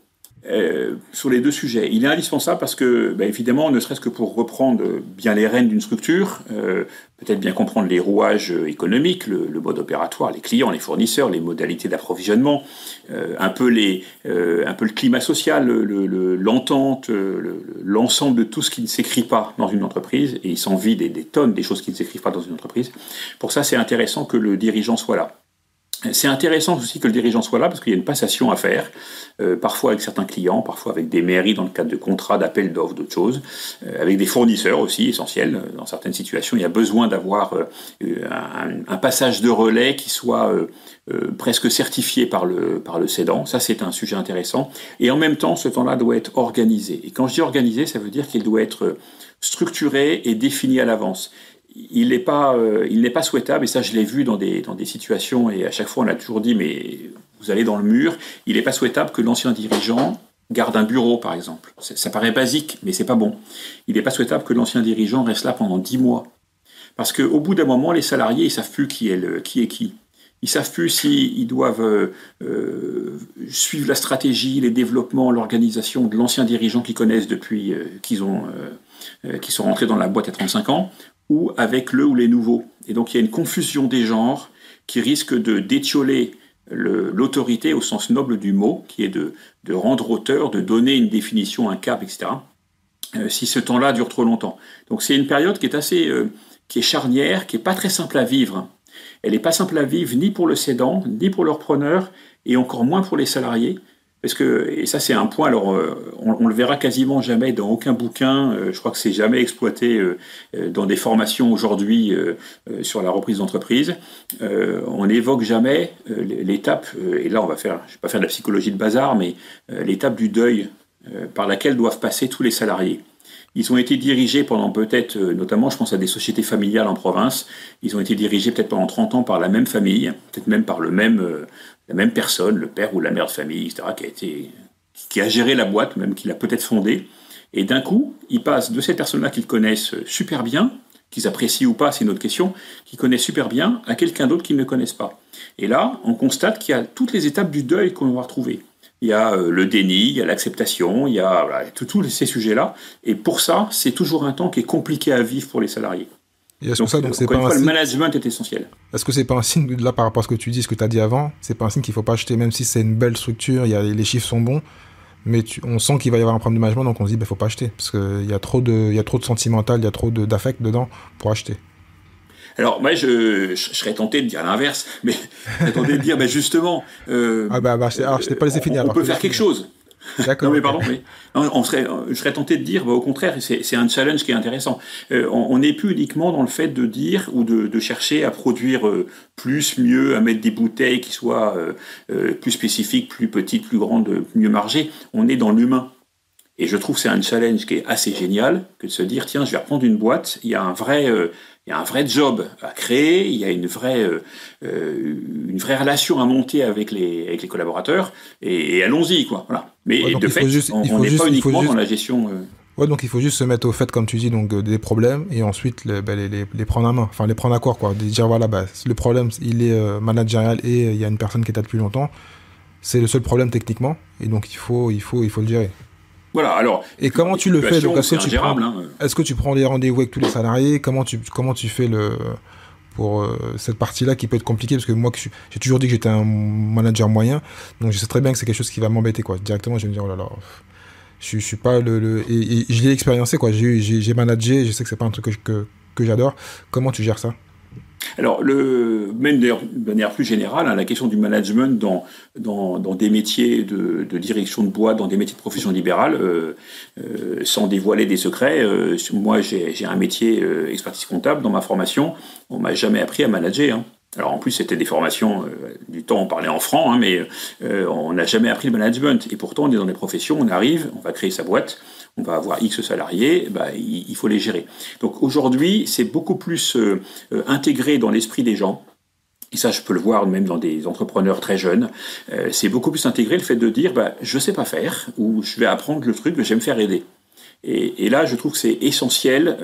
sur les 2 sujets. Il est indispensable parce que, évidemment, ne serait-ce que pour reprendre bien les rênes d'une structure, peut-être bien comprendre les rouages économiques, le mode opératoire, les clients, les fournisseurs, les modalités d'approvisionnement, un peu le climat social, l'entente, l'ensemble de tout ce qui ne s'écrit pas dans une entreprise, et il s'en vit des tonnes des choses qui ne s'écrivent pas dans une entreprise. Pour ça, c'est intéressant que le dirigeant soit là. C'est intéressant aussi que le dirigeant soit là parce qu'il y a une passation à faire, parfois avec certains clients, parfois avec des mairies dans le cadre de contrats, d'appels d'offres, d'autres choses, avec des fournisseurs aussi essentiels. Dans certaines situations, il y a besoin d'avoir un passage de relais qui soit presque certifié par le cédant. Ça, c'est un sujet intéressant. Et en même temps, ce temps-là doit être organisé. Et quand je dis organisé, ça veut dire qu'il doit être structuré et défini à l'avance. Il n'est pas souhaitable, et ça je l'ai vu dans des situations, et à chaque fois on a toujours dit mais vous allez dans le mur, il n'est pas souhaitable que l'ancien dirigeant garde un bureau par exemple. Ça paraît basique, mais c'est pas bon. Il n'est pas souhaitable que l'ancien dirigeant reste là pendant 10 mois. Parce qu'au bout d'un moment, les salariés, ils ne savent plus qui est qui. Ils ne savent plus s'ils doivent suivre la stratégie, les développements, l'organisation de l'ancien dirigeant qu'ils connaissent depuis qu'ils sont rentrés dans la boîte à 35 ans, ou avec le ou les nouveaux. Et donc il y a une confusion des genres qui risque de d'étioler l'autorité au sens noble du mot, qui est de rendre auteur, de donner une définition, un cap, etc., si ce temps-là dure trop longtemps. Donc c'est une période qui est assez qui est charnière, qui n'est pas très simple à vivre. Elle n'est pas simple à vivre ni pour le cédant, ni pour le repreneur, et encore moins pour les salariés. Parce que, et ça c'est un point, alors on le verra quasiment jamais dans aucun bouquin, je crois que c'est jamais exploité dans des formations aujourd'hui sur la reprise d'entreprise, on n'évoque jamais l'étape, et là je ne vais pas faire de la psychologie de bazar, mais l'étape du deuil par laquelle doivent passer tous les salariés. Ils ont été dirigés pendant peut-être, notamment je pense à des sociétés familiales en province, ils ont été dirigés peut-être pendant 30 ans par la même famille, peut-être même par la même personne, le père ou la mère de famille, etc., qui a géré la boîte, même qui l'a peut-être fondée. Et d'un coup, ils passent de cette personne-là qu'ils connaissent super bien, qu'ils apprécient ou pas, c'est une autre question, qu'ils connaissent super bien, à quelqu'un d'autre qu'ils ne connaissent pas. Et là, on constate qu'il y a toutes les étapes du deuil qu'on va retrouver. Il y a le déni, il y a l'acceptation, il y a tous ces sujets-là. Et pour ça, c'est toujours un temps qui est compliqué à vivre pour les salariés. Donc c'est pas le management est essentiel. Est-ce que c'est pas un signe, là par rapport à ce que tu dis, ce que tu as dit avant, c'est pas un signe qu'il faut pas acheter, même si c'est une belle structure, les chiffres sont bons, mais on sent qu'il va y avoir un problème de management, donc on se dit faut pas acheter, parce qu'il y a trop de sentimental, il y a trop d'affect dedans pour acheter. Alors moi je serais tenté de dire l'inverse, mais je serais tenté de dire justement je t'ai pas laissé finir. On peut faire quelque chose. D'accord. Non mais pardon, mais je serais tenté de dire au contraire, c'est un challenge qui est intéressant. On n'est plus uniquement dans le fait de dire ou de chercher à produire plus, mieux, à mettre des bouteilles qui soient plus spécifiques, plus petites, plus grandes, mieux margées. On est dans l'humain. Et je trouve que c'est un challenge qui est assez génial que de se dire tiens, je vais reprendre une boîte, il y a Il y a un vrai job à créer, il y a une vraie relation à monter avec les collaborateurs, et allons-y, quoi. Voilà. Mais donc de fait, on n'est pas uniquement dans la gestion. Ouais, donc il faut juste se mettre au fait, comme tu dis, donc des problèmes, et ensuite les prendre à main, enfin les prendre à corps, quoi. De dire voilà, le problème il est managérial et il y a une personne qui est là depuis longtemps. C'est le seul problème techniquement, et donc il faut le gérer. Voilà, alors. Et comment tu le fais? Donc, est-ce que tu prends des rendez-vous avec tous les salariés? Comment tu fais pour cette partie-là qui peut être compliquée? Parce que moi, j'ai toujours dit que j'étais un manager moyen, donc je sais très bien que c'est quelque chose qui va m'embêter, quoi. Directement, je vais me dire, oh là là, je suis pas et je l'ai expériencé, quoi. J'ai managé, je sais que c'est pas un truc que j'adore. Comment tu gères ça? Alors, même de manière plus générale, la question du management dans des métiers de direction de boîte, dans des métiers de profession libérale, sans dévoiler des secrets, moi j'ai un métier expertise comptable dans ma formation, on m'a jamais appris à manager. Alors en plus c'était des formations, du temps on parlait en francs, mais on n'a jamais appris le management. Et pourtant on est dans des professions, on arrive, on va créer sa boîte, on va avoir X salariés, il faut les gérer. Donc aujourd'hui, c'est beaucoup plus intégré dans l'esprit des gens. Et ça, je peux le voir même dans des entrepreneurs très jeunes. C'est beaucoup plus intégré le fait de dire, je sais pas faire, ou je vais apprendre le truc, mais je vais me faire aider. Et là, je trouve que c'est essentiel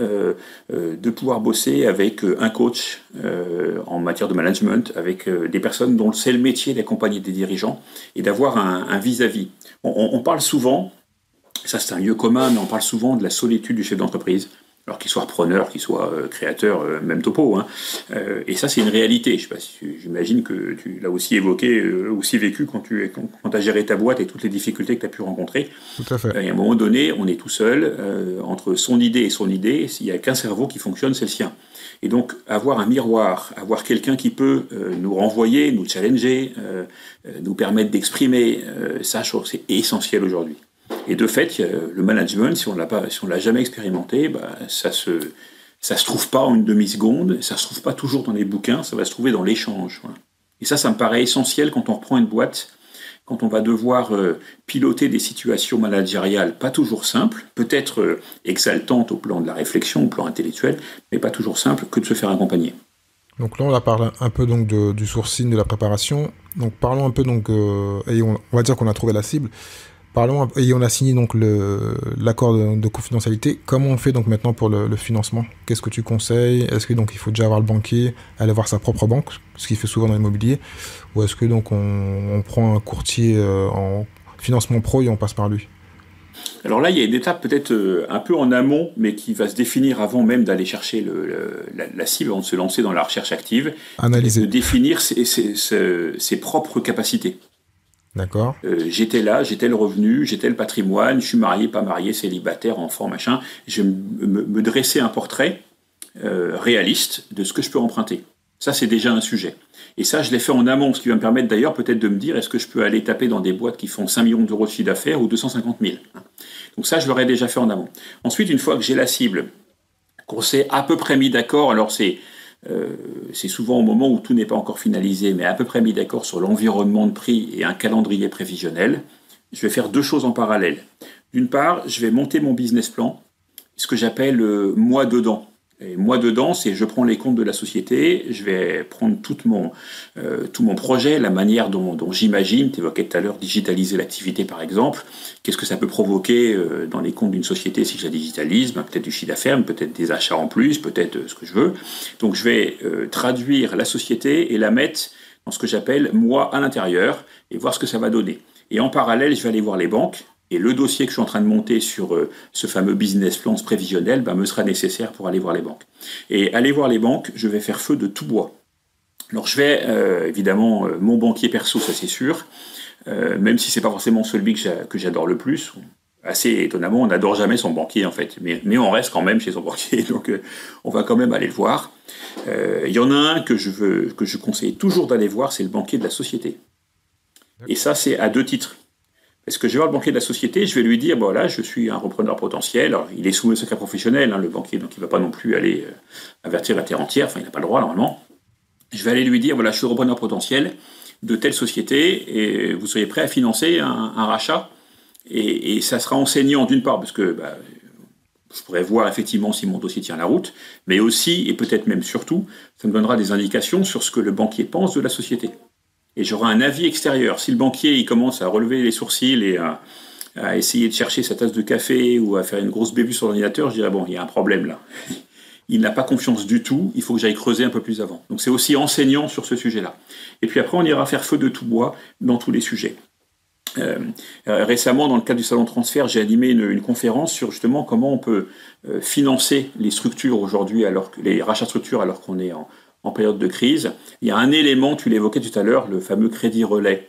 de pouvoir bosser avec un coach en matière de management, avec des personnes dont c'est le métier d'accompagner des dirigeants, et d'avoir un vis-à-vis. On parle souvent, ça c'est un lieu commun, mais on parle souvent de la solitude du chef d'entreprise, alors qu'il soit repreneur, qu'il soit créateur, même topo. Et ça c'est une réalité. Je sais pas si j'imagine que tu l'as aussi évoqué, aussi vécu quand tu as géré ta boîte et toutes les difficultés que tu as pu rencontrer. Tout à fait. Et à un moment donné, on est tout seul, entre son idée et son idée, il n'y a qu'un cerveau qui fonctionne, c'est le sien. Et donc, avoir un miroir, avoir quelqu'un qui peut nous renvoyer, nous challenger, nous permettre d'exprimer, ça, je trouve que c'est essentiel aujourd'hui. Et de fait, le management, si on l'a jamais expérimenté, ça se trouve pas en une demi-seconde, ça se trouve pas toujours dans les bouquins, ça va se trouver dans l'échange. Voilà. Et ça me paraît essentiel quand on reprend une boîte, quand on va devoir piloter des situations managériales pas toujours simples, peut-être exaltantes au plan de la réflexion, au plan intellectuel, mais pas toujours simples, que de se faire accompagner. Donc là, on a parlé un peu donc du sourcing, de la préparation. Donc parlons un peu et on va dire qu'on a trouvé la cible. Et on a signé donc l'accord de confidentialité. Comment on fait donc maintenant pour le financement? Qu'est-ce que tu conseilles? Est-ce que donc il faut déjà avoir le banquier, aller voir sa propre banque, ce qu'il fait souvent dans l'immobilier, ou est-ce que donc on prend un courtier en financement pro et on passe par lui? Alors là, il y a une étape peut-être un peu en amont, mais qui va se définir avant même d'aller chercher la cible, avant de se lancer dans la recherche active. Analyser. De définir ses propres capacités. D'accord. J'étais là, j'ai tel revenu, j'ai tel patrimoine, je suis marié, pas marié, célibataire, enfant, machin. Je vais me dresser un portrait réaliste de ce que je peux emprunter. Ça, c'est déjà un sujet. Et ça, je l'ai fait en amont, ce qui va me permettre d'ailleurs peut-être de me dire est-ce que je peux aller taper dans des boîtes qui font 5 millions d'euros de chiffre d'affaires ou 250 000. Donc ça, je l'aurais déjà fait en amont. Ensuite, une fois que j'ai la cible, qu'on s'est à peu près mis d'accord, alors c'est souvent au moment où tout n'est pas encore finalisé, mais à peu près mis d'accord sur l'environnement de prix et un calendrier prévisionnel, je vais faire deux choses en parallèle. D'une part, je vais monter mon business plan, ce que j'appelle moi dedans. Et moi dedans, c'est je prends les comptes de la société, je vais prendre tout mon projet, la manière dont j'imagine, tu évoquais tout à l'heure digitaliser l'activité par exemple, qu'est-ce que ça peut provoquer dans les comptes d'une société si je la digitalise, peut-être du chiffre d'affaires, peut-être des achats en plus, peut-être ce que je veux. Donc je vais traduire la société et la mettre dans ce que j'appelle moi à l'intérieur et voir ce que ça va donner. Et en parallèle, je vais aller voir les banques. Et le dossier que je suis en train de monter sur ce fameux business plan prévisionnel me sera nécessaire pour aller voir les banques. Et aller voir les banques, je vais faire feu de tout bois. Alors je vais, évidemment, mon banquier perso, ça c'est sûr, même si c'est pas forcément celui que j'adore le plus. Assez étonnamment, on n'adore jamais son banquier en fait, mais on reste quand même chez son banquier, donc on va quand même aller le voir. Il y en a un que je conseille toujours d'aller voir, c'est le banquier de la société. Et ça, c'est à deux titres. Parce que je vais voir le banquier de la société, je vais lui dire, bon là, je suis un repreneur potentiel. Alors, il est soumis au secret professionnel, le banquier, donc il ne va pas non plus aller avertir la terre entière, enfin, il n'a pas le droit normalement. Je vais aller lui dire, voilà, je suis repreneur potentiel de telle société, et vous seriez prêt à financer un rachat, et ça sera enseignant d'une part, parce que je pourrais voir effectivement si mon dossier tient la route, mais aussi, et peut-être même surtout, ça me donnera des indications sur ce que le banquier pense de la société. Et j'aurai un avis extérieur. Si le banquier il commence à relever les sourcils et à essayer de chercher sa tasse de café ou à faire une grosse bévue sur l'ordinateur, je dirais, bon, il y a un problème là. Il n'a pas confiance du tout, il faut que j'aille creuser un peu plus avant. Donc c'est aussi enseignant sur ce sujet-là. Et puis après, on ira faire feu de tout bois dans tous les sujets. Récemment, dans le cadre du salon Transfert, j'ai animé une conférence sur justement comment on peut financer les structures aujourd'hui, les rachats de structures alors qu'on est en période de crise. Il y a un élément, tu l'évoquais tout à l'heure, le fameux crédit relais,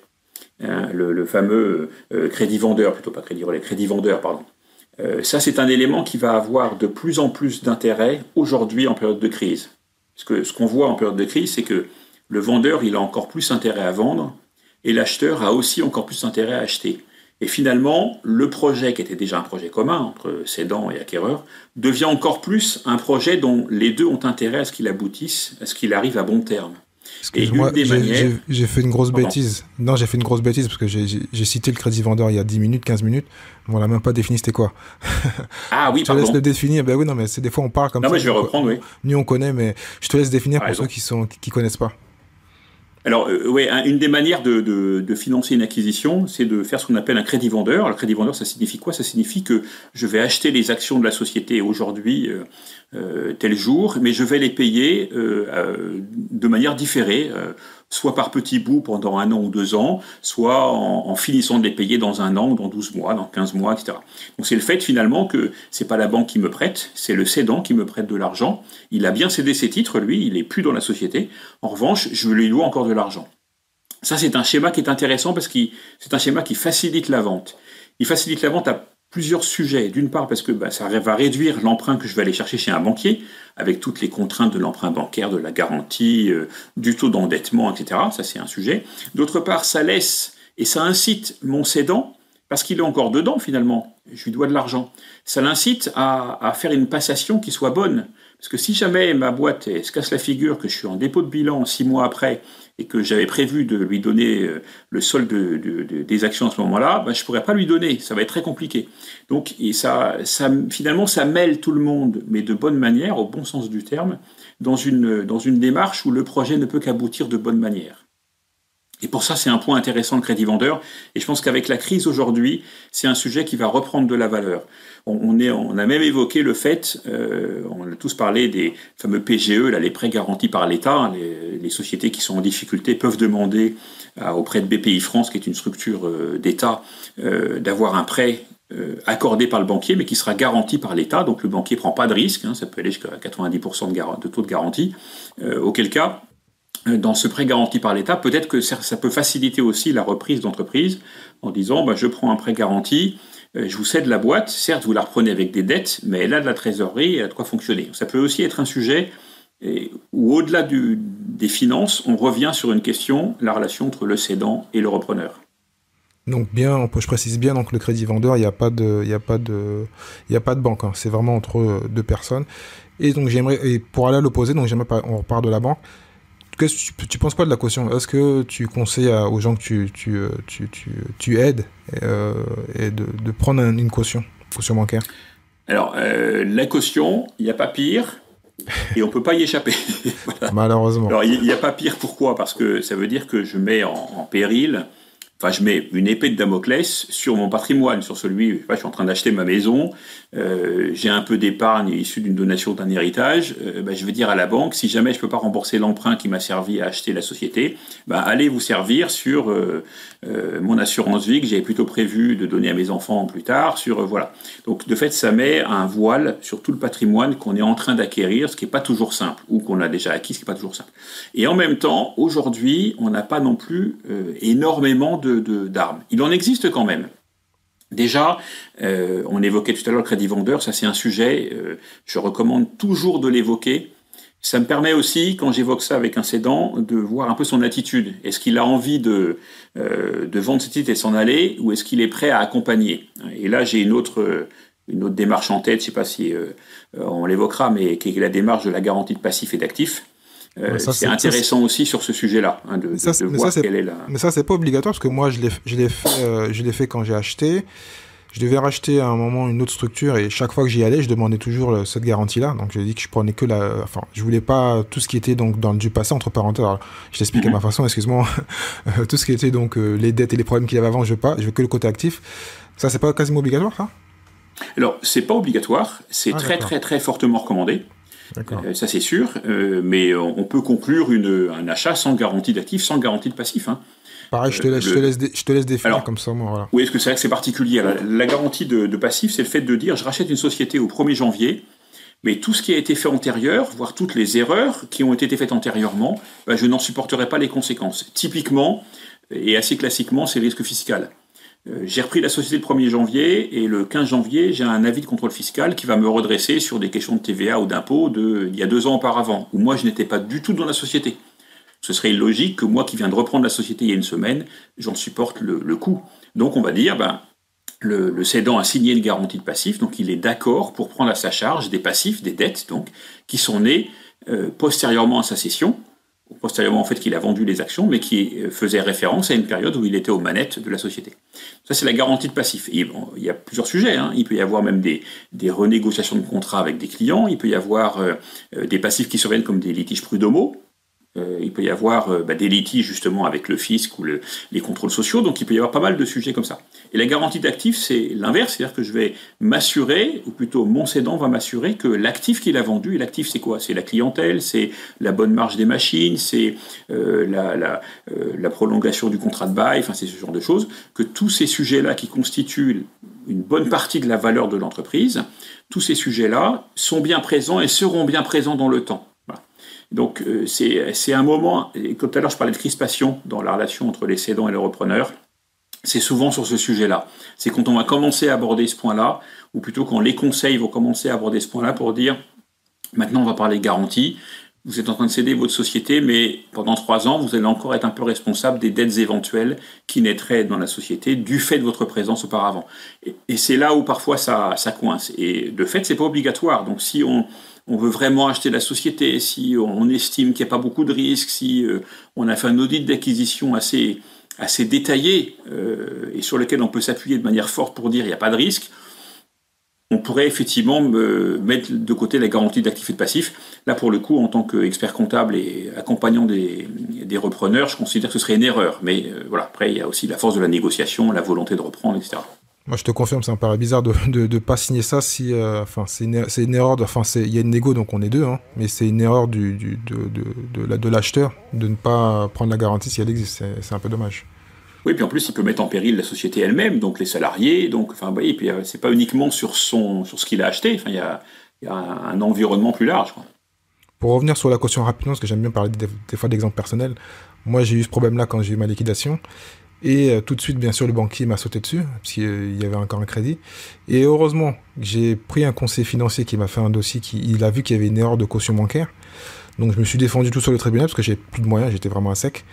le fameux crédit vendeur, plutôt pas crédit relais, crédit vendeur, pardon. Ça, c'est un élément qui va avoir de plus en plus d'intérêt aujourd'hui en période de crise. Parce que ce qu'on voit en période de crise, c'est que le vendeur, il a encore plus intérêt à vendre, et l'acheteur a aussi encore plus intérêt à acheter. Et finalement, le projet, qui était déjà un projet commun entre cédant et acquéreur, devient encore plus un projet dont les deux ont intérêt à ce qu'il aboutisse, à ce qu'il arrive à bon terme. Excuse-moi, j'ai fait une grosse bêtise. Non, j'ai fait une grosse bêtise parce que j'ai cité le crédit vendeur il y a 10 minutes, 15 minutes. On l'a même pas défini, c'était quoi? Ah oui, pardon. Je te laisse le définir. Ben oui, non, mais c'est des fois on parle comme ça. Non, mais je vais reprendre, oui. Nous, on connaît, mais je te laisse définir pour ceux qui connaissent pas. Alors, une des manières de financer une acquisition, c'est de faire ce qu'on appelle un crédit vendeur. Le crédit vendeur, ça signifie quoi? Ça signifie que je vais acheter les actions de la société aujourd'hui, tel jour, mais je vais les payer de manière différée, soit par petits bouts pendant 1 an ou 2 ans, soit en finissant de les payer dans 1 an, dans 12 mois, dans 15 mois, etc. Donc c'est le fait finalement que c'est pas la banque qui me prête, c'est le cédant qui me prête de l'argent. Il a bien cédé ses titres, lui, il est plus dans la société. En revanche, je lui dois encore de l'argent. Ça, c'est un schéma qui est intéressant parce que c'est un schéma qui facilite la vente. Il facilite la vente à plusieurs sujets. D'une part, parce que ça va réduire l'emprunt que je vais aller chercher chez un banquier, avec toutes les contraintes de l'emprunt bancaire, de la garantie, du taux d'endettement, etc. Ça, c'est un sujet. D'autre part, ça laisse et ça incite mon cédant, parce qu'il est encore dedans finalement, je lui dois de l'argent, ça l'incite à faire une passation qui soit bonne. Parce que si jamais ma boîte se casse la figure, que je suis en dépôt de bilan 6 mois après, et que j'avais prévu de lui donner le solde des actions à ce moment-là, je ne pourrais pas lui donner, ça va être très compliqué. Donc finalement, ça mêle tout le monde, mais de bonne manière, au bon sens du terme, dans une démarche où le projet ne peut qu'aboutir de bonne manière. Et pour ça, c'est un point intéressant, le crédit vendeur. Et je pense qu'avec la crise aujourd'hui, c'est un sujet qui va reprendre de la valeur. On a même évoqué le fait, on a tous parlé des fameux PGE, là, les prêts garantis par l'État. Les sociétés qui sont en difficulté peuvent demander auprès de BPI France, qui est une structure d'État, d'avoir un prêt accordé par le banquier, mais qui sera garanti par l'État. Donc le banquier ne prend pas de risque, ça peut aller jusqu'à 90% de taux de garantie. Auquel cas, dans ce prêt garanti par l'État, peut-être que ça peut faciliter aussi la reprise d'entreprise en disant je prends un prêt garanti, je vous cède la boîte, certes vous la reprenez avec des dettes, mais elle a de la trésorerie, elle a de quoi fonctionner. Ça peut aussi être un sujet où au-delà des finances, on revient sur une question, la relation entre le cédant et le repreneur. Donc je précise bien, donc le crédit vendeur, il n'y a pas de banque, c'est vraiment entre deux personnes. Et donc et pour aller à l'opposé, donc on repart de la banque. Qu'est-ce que tu penses quoi de la caution? Est-ce que tu conseilles aux gens que tu aides et de prendre une caution bancaire? Alors, la caution, il n'y a pas pire et on ne peut pas y échapper. Voilà. Malheureusement. Alors, il n'y a pas pire, pourquoi? Parce que ça veut dire que je mets en péril, je mets une épée de Damoclès sur mon patrimoine, sur celui, je suis en train d'acheter ma maison, j'ai un peu d'épargne issue d'une donation, d'un héritage, je vais dire à la banque, si jamais je ne peux pas rembourser l'emprunt qui m'a servi à acheter la société, allez vous servir sur mon assurance vie que j'avais plutôt prévu de donner à mes enfants plus tard, voilà. Donc de fait, ça met un voile sur tout le patrimoine qu'on est en train d'acquérir, ce qui n'est pas toujours simple, ou qu'on a déjà acquis, ce qui n'est pas toujours simple. Et en même temps, aujourd'hui, on n'a pas non plus énormément d'armes. Il en existe quand même. Déjà, on évoquait tout à l'heure le crédit vendeur, ça c'est un sujet, je recommande toujours de l'évoquer. Ça me permet aussi, quand j'évoque ça avec un cédant, de voir un peu son attitude. Est-ce qu'il a envie de vendre ses titres et s'en aller, ou est-ce qu'il est prêt à accompagner? Et là, j'ai une autre démarche en tête, je ne sais pas si on l'évoquera, mais qui est la démarche de la garantie de passifs et d'actifs. C'est intéressant aussi sur ce sujet-là, de voir quelle est la... Mais ça, c'est pas obligatoire, parce que moi, je l'ai fait quand j'ai acheté. Je devais racheter à un moment une autre structure et chaque fois que j'y allais, je demandais toujours cette garantie-là. Donc j'ai dit que je prenais que enfin, je voulais pas tout ce qui était donc dans du passé entre parenthèses. Alors, je t'explique à ma façon, excuse-moi. Tout ce qui était donc les dettes et les problèmes qu'il y avait avant, je veux pas. Je veux que le côté actif. Ça, c'est pas quasiment obligatoire, ça? Alors, c'est pas obligatoire. C'est très, très, très fortement recommandé. Ça, c'est sûr. Mais on peut conclure un achat sans garantie d'actif, sans garantie de passif. Hein. Pareil, je te laisse définir. Alors, comme ça, moi, voilà. Oui, parce que c'est vrai que c'est particulier. La garantie de passif, c'est le fait de dire je rachète une société au 1er janvier, mais tout ce qui a été fait antérieur, voire toutes les erreurs qui ont été faites antérieurement, je n'en supporterai pas les conséquences. Typiquement, et assez classiquement, c'est le risque fiscal. J'ai repris la société le 1er janvier et le 15 janvier, j'ai un avis de contrôle fiscal qui va me redresser sur des questions de TVA ou d'impôts d'il y a 2 ans auparavant, où moi je n'étais pas du tout dans la société. Ce serait illogique que moi qui viens de reprendre la société il y a une semaine, j'en supporte le coût. Donc on va dire, le cédant a signé une garantie de passif, donc il est d'accord pour prendre à sa charge des passifs, des dettes, donc, qui sont nés postérieurement à sa cession, postérieurement au fait qu'il a vendu les actions, mais qui faisaient référence à une période où il était aux manettes de la société. Ça, c'est la garantie de passif. Et il y a plusieurs sujets. Hein. Il peut y avoir même des renégociations de contrats avec des clients. Il peut y avoir des passifs qui surviennent comme des litiges prud'homaux. Il peut y avoir des litiges justement avec le fisc ou les contrôles sociaux, donc il peut y avoir pas mal de sujets comme ça. Et la garantie d'actif, c'est l'inverse, c'est-à-dire que je vais m'assurer, ou plutôt mon cédant va m'assurer que l'actif qu'il a vendu, et l'actif c'est quoi? C'est la clientèle, c'est la bonne marge des machines, c'est la prolongation du contrat de bail, enfin c'est ce genre de choses, que tous ces sujets-là qui constituent une bonne partie de la valeur de l'entreprise, tous ces sujets-là sont bien présents et seront bien présents dans le temps. Donc c'est un moment, et tout à l'heure je parlais de crispation dans la relation entre les cédants et les repreneurs, c'est souvent sur ce sujet-là. C'est quand on va commencer à aborder ce point-là, ou plutôt quand les conseils vont commencer à aborder ce point-là pour dire, maintenant on va parler garantie, vous êtes en train de céder votre société, mais pendant 3 ans, vous allez encore être un peu responsable des dettes éventuelles qui naîtraient dans la société du fait de votre présence auparavant. Et c'est là où parfois ça coince. Et de fait, c'est pas obligatoire. Donc si on veut vraiment acheter la société, si on estime qu'il n'y a pas beaucoup de risques, si on a fait un audit d'acquisition assez détaillé et sur lequel on peut s'appuyer de manière forte pour dire qu'il n'y a pas de risque, on pourrait effectivement mettre de côté la garantie d'actifs et de passifs. Là, pour le coup, en tant qu'expert comptable et accompagnant des repreneurs, je considère que ce serait une erreur. Mais voilà, après, il y a aussi la force de la négociation, la volonté de reprendre, etc. Moi, je te confirme, ça me paraît bizarre de pas signer ça si, c'est une erreur. Il y a une négo, donc on est deux, hein, mais c'est une erreur de l'acheteur de ne pas prendre la garantie si elle existe. C'est un peu dommage. Oui, puis en plus, il peut mettre en péril la société elle-même, donc les salariés. Donc, enfin, vous voyez, puis c'est pas uniquement sur ce qu'il a acheté. Enfin, il y a un environnement plus large, quoi. Pour revenir sur la caution rapidement, parce que j'aime bien parler des fois d'exemples personnels. Moi, j'ai eu ce problème-là quand j'ai eu ma liquidation. Et tout de suite, bien sûr, le banquier m'a sauté dessus, parce qu'il y avait encore un crédit. Et heureusement, j'ai pris un conseiller financier qui m'a fait un dossier, il a vu qu'il y avait une erreur de caution bancaire. Donc je me suis défendu tout sur le tribunal, parce que j'avais plus de moyens, j'étais vraiment à sec.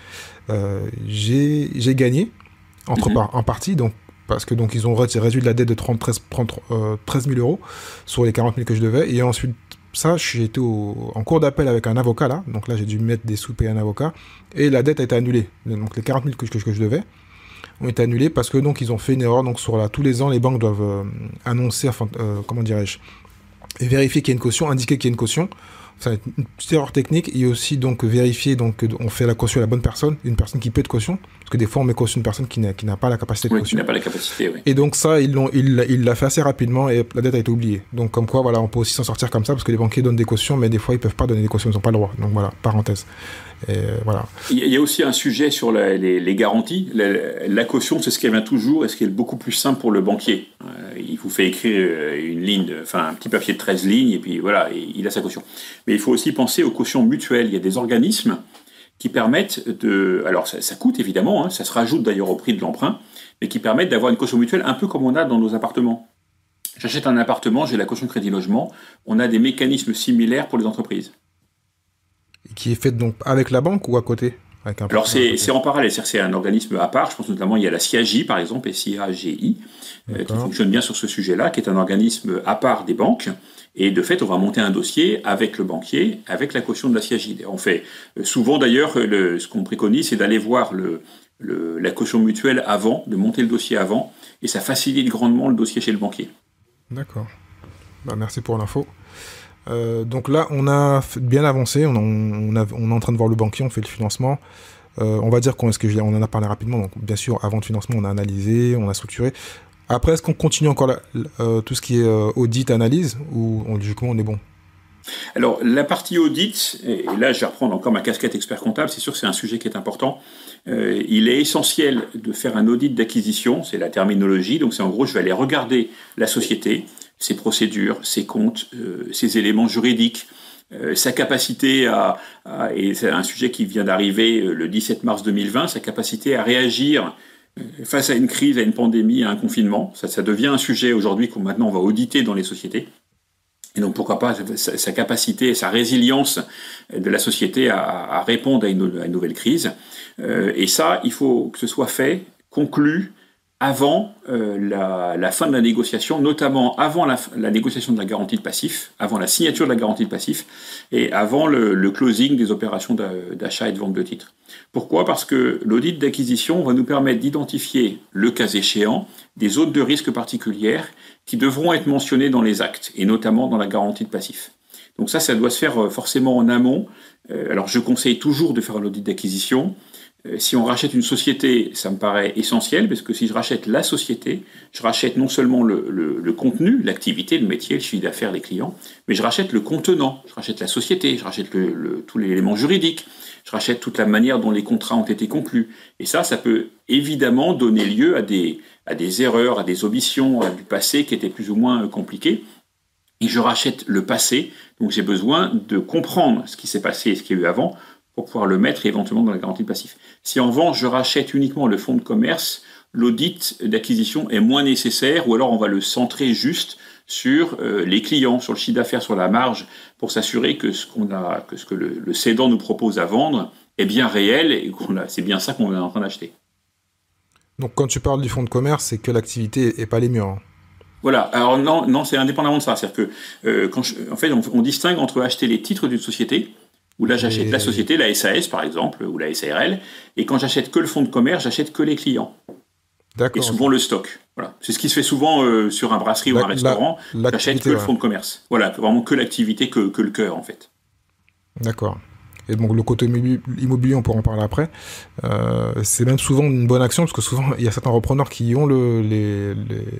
J'ai gagné, en partie, donc, parce que donc, ils ont réduit de la dette de 13 000 euros sur les 40 000 que je devais. Et ensuite, ça, j'ai été en cours d'appel avec un avocat, là. Donc là, j'ai dû mettre des sous, payer un avocat. Et la dette a été annulée. Donc les 40 000 que je devais ont été annulés parce que donc ils ont fait une erreur. Donc tous les ans, les banques doivent annoncer, comment dirais-je, vérifier qu'il y a une caution, indiquer qu'il y a une caution. C'est une petite erreur technique et aussi donc vérifier donc on fait la caution à la bonne personne, une personne qui peut être caution, parce que des fois on met caution une personne qui n'a pas la capacité de caution. Qui n'a pas la capacité, oui. Et donc ça, il l'a fait assez rapidement et la dette a été oubliée. Donc comme quoi, voilà, on peut aussi s'en sortir comme ça parce que les banquiers donnent des cautions, mais des fois ils peuvent pas donner des cautions, ils n'ont pas le droit. Donc voilà, parenthèse. Et voilà. Il y a aussi un sujet sur les garanties. La caution, c'est ce qui revient toujours et ce qui est beaucoup plus simple pour le banquier. Il vous fait écrire une ligne, un petit papier de 13 lignes et puis voilà, il a sa caution. Mais il faut aussi penser aux cautions mutuelles. Il y a des organismes qui permettent de... Alors ça coûte évidemment, hein, ça se rajoute d'ailleurs au prix de l'emprunt, mais qui permettent d'avoir une caution mutuelle un peu comme on a dans nos appartements. J'achète un appartement, j'ai la caution crédit logement, on a des mécanismes similaires pour les entreprises. Qui est faite donc avec la banque ou à côté? Alors c'est en parallèle, c'est un organisme à part. Je pense notamment il y a la CIAGI par exemple, SIAGI, qui fonctionne bien sur ce sujet-là, qui est un organisme à part des banques. Et de fait, on va monter un dossier avec le banquier, avec la caution de la CIAGI. On fait souvent d'ailleurs, ce qu'on préconise, c'est d'aller voir la caution mutuelle avant, de monter le dossier avant, et ça facilite grandement le dossier chez le banquier. D'accord. Merci pour l'info. Donc là, on a bien avancé, on est en train de voir le banquier, on fait le financement. On va dire on en a parlé rapidement, donc bien sûr, avant le financement, on a analysé, on a structuré. Après, est-ce qu'on continue encore tout ce qui est audit, analyse, ou logiquement, on est bon? Alors, la partie audit, et là, je vais reprendre encore ma casquette expert comptable, c'est sûr que c'est un sujet qui est important. Il est essentiel de faire un audit d'acquisition, c'est la terminologie, donc c'est en gros, je vais aller regarder la société, ses procédures, ses comptes, ses éléments juridiques, sa capacité et c'est un sujet qui vient d'arriver le 17 mars 2020, sa capacité à réagir face à une crise, à une pandémie, à un confinement. Ça devient un sujet aujourd'hui qu'on maintenant on va auditer dans les sociétés. Et donc pourquoi pas sa capacité, sa résilience de la société à répondre à une nouvelle crise. Et ça, il faut que ce soit fait, conclu, avant la fin de la négociation, notamment avant la négociation de la garantie de passif, avant la signature de la garantie de passif et avant le closing des opérations d'achat et de vente de titres. Pourquoi ? Parce que l'audit d'acquisition va nous permettre d'identifier, le cas échéant, des zones de risque particulières qui devront être mentionnées dans les actes, et notamment dans la garantie de passif. Donc ça doit se faire forcément en amont. Alors je conseille toujours de faire un audit d'acquisition. Si on rachète une société, ça me paraît essentiel, parce que si je rachète la société, je rachète non seulement le contenu, l'activité, le métier, le chiffre d'affaires, les clients, mais je rachète le contenant, je rachète la société, je rachète tous les éléments juridiques, je rachète toute la manière dont les contrats ont été conclus. Et ça peut évidemment donner lieu à des erreurs, à des omissions du passé qui étaient plus ou moins compliquées. Et je rachète le passé, donc j'ai besoin de comprendre ce qui s'est passé et ce qu'il y a eu avant, pour pouvoir le mettre éventuellement dans la garantie de passif. Si en revanche je rachète uniquement le fonds de commerce, l'audit d'acquisition est moins nécessaire, ou alors on va le centrer juste sur les clients, sur le chiffre d'affaires, sur la marge, pour s'assurer que ce que le cédant nous propose à vendre est bien réel et c'est bien ça qu'on est en train d'acheter. Donc quand tu parles du fonds de commerce, c'est que l'activité et pas les murs. Hein. Voilà. Alors non, c'est indépendamment de ça. C'est-à-dire que en fait, on distingue entre acheter les titres d'une société, où là j'achète la société, la SAS par exemple, ou la SARL, et quand j'achète que le fonds de commerce, j'achète que les clients. D'accord. Et souvent le stock. Voilà. C'est ce qui se fait souvent sur un brasserie ou un restaurant. J'achète que le fonds de commerce. Voilà, vraiment que l'activité, que le cœur en fait. D'accord. Et donc le côté immobilier, on pourra en parler après. C'est même souvent une bonne action, parce que souvent il y a certains repreneurs qui ont le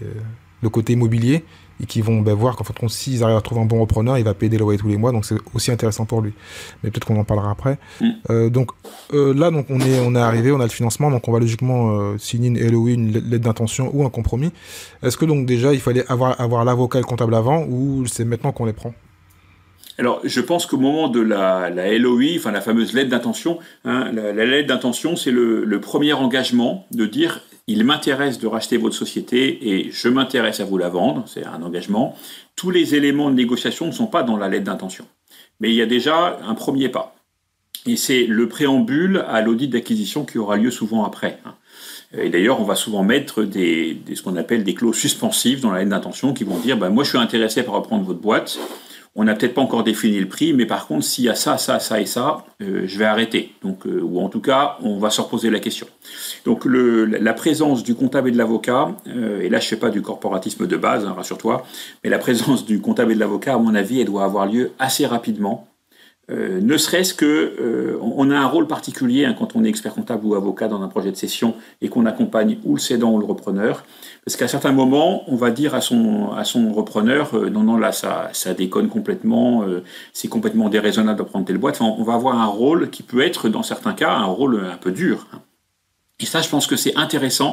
côté immobilier, et qui vont voir qu'en fait, s'ils arrivent à trouver un bon repreneur, il va payer des loyers tous les mois, donc c'est aussi intéressant pour lui. Mais peut-être qu'on en parlera après. Donc là, on est arrivé, on a le financement, donc on va logiquement signer une LOI, une lettre d'intention ou un compromis. Est-ce que donc déjà, il fallait avoir l'avocat et le comptable avant, ou c'est maintenant qu'on les prend ? Alors, je pense qu'au moment de la LOI, enfin la fameuse lettre d'intention, la lettre d'intention, c'est le premier engagement de dire « il m'intéresse de racheter votre société et je m'intéresse à vous la vendre », c'est un engagement. Tous les éléments de négociation ne sont pas dans la lettre d'intention. Mais il y a déjà un premier pas. Et c'est le préambule à l'audit d'acquisition qui aura lieu souvent après. Et d'ailleurs, on va souvent mettre ce qu'on appelle des clauses suspensives dans la lettre d'intention qui vont dire « moi je suis intéressé par reprendre votre boîte ». On n'a peut-être pas encore défini le prix, mais par contre, s'il y a ça, ça, ça et ça, je vais arrêter. Donc, ou en tout cas, on va se reposer la question. Donc, la présence du comptable et de l'avocat, et là, je ne fais pas du corporatisme de base, rassure-toi, mais la présence du comptable et de l'avocat, à mon avis, elle doit avoir lieu assez rapidement. Ne serait-ce que, on a un rôle particulier quand on est expert comptable ou avocat dans un projet de cession et qu'on accompagne ou le cédant ou le repreneur, parce qu'à certains moments, on va dire à son repreneur, non, là, ça déconne complètement, c'est complètement déraisonnable de prendre telle boîte. Enfin, on va avoir un rôle qui peut être, dans certains cas, un rôle un peu dur. Et ça, je pense que c'est intéressant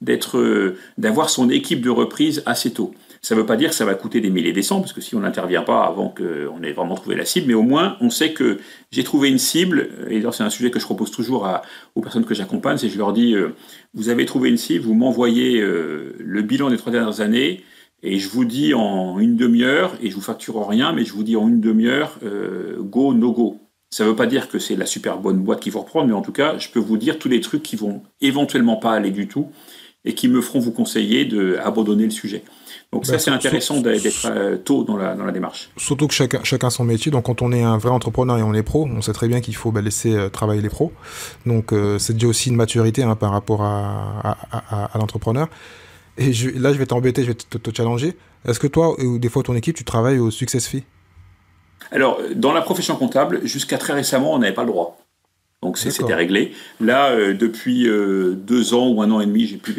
d'avoir son équipe de reprise assez tôt. Ça ne veut pas dire que ça va coûter des milliers et des cents, parce que si on n'intervient pas avant qu'on ait vraiment trouvé la cible, mais au moins, on sait que j'ai trouvé une cible, et c'est un sujet que je propose toujours aux personnes que j'accompagne, c'est que je leur dis, vous avez trouvé une cible, vous m'envoyez le bilan des 3 dernières années, et je vous dis en une demi-heure, et je vous facture rien, mais je vous dis en une demi-heure, go, no go. Ça ne veut pas dire que c'est la super bonne boîte qu'il faut reprendre, mais en tout cas, je peux vous dire tous les trucs qui vont éventuellement pas aller du tout, et qui me feront vous conseiller d'abandonner le sujet. Donc ça, c'est intéressant d'être tôt dans la démarche. Surtout que chacun son métier. Donc quand on est un vrai entrepreneur et on est pro, on sait très bien qu'il faut laisser travailler les pros. Donc c'est déjà aussi une maturité par rapport à l'entrepreneur. Et là, je vais t'embêter, je vais te challenger. Est-ce que toi, ou des fois ton équipe, tu travailles au success fee? Alors, dans la profession comptable, jusqu'à très récemment, on n'avait pas le droit. Donc c'était réglé. Là, depuis 2 ans ou 1 an et demi, j'ai plus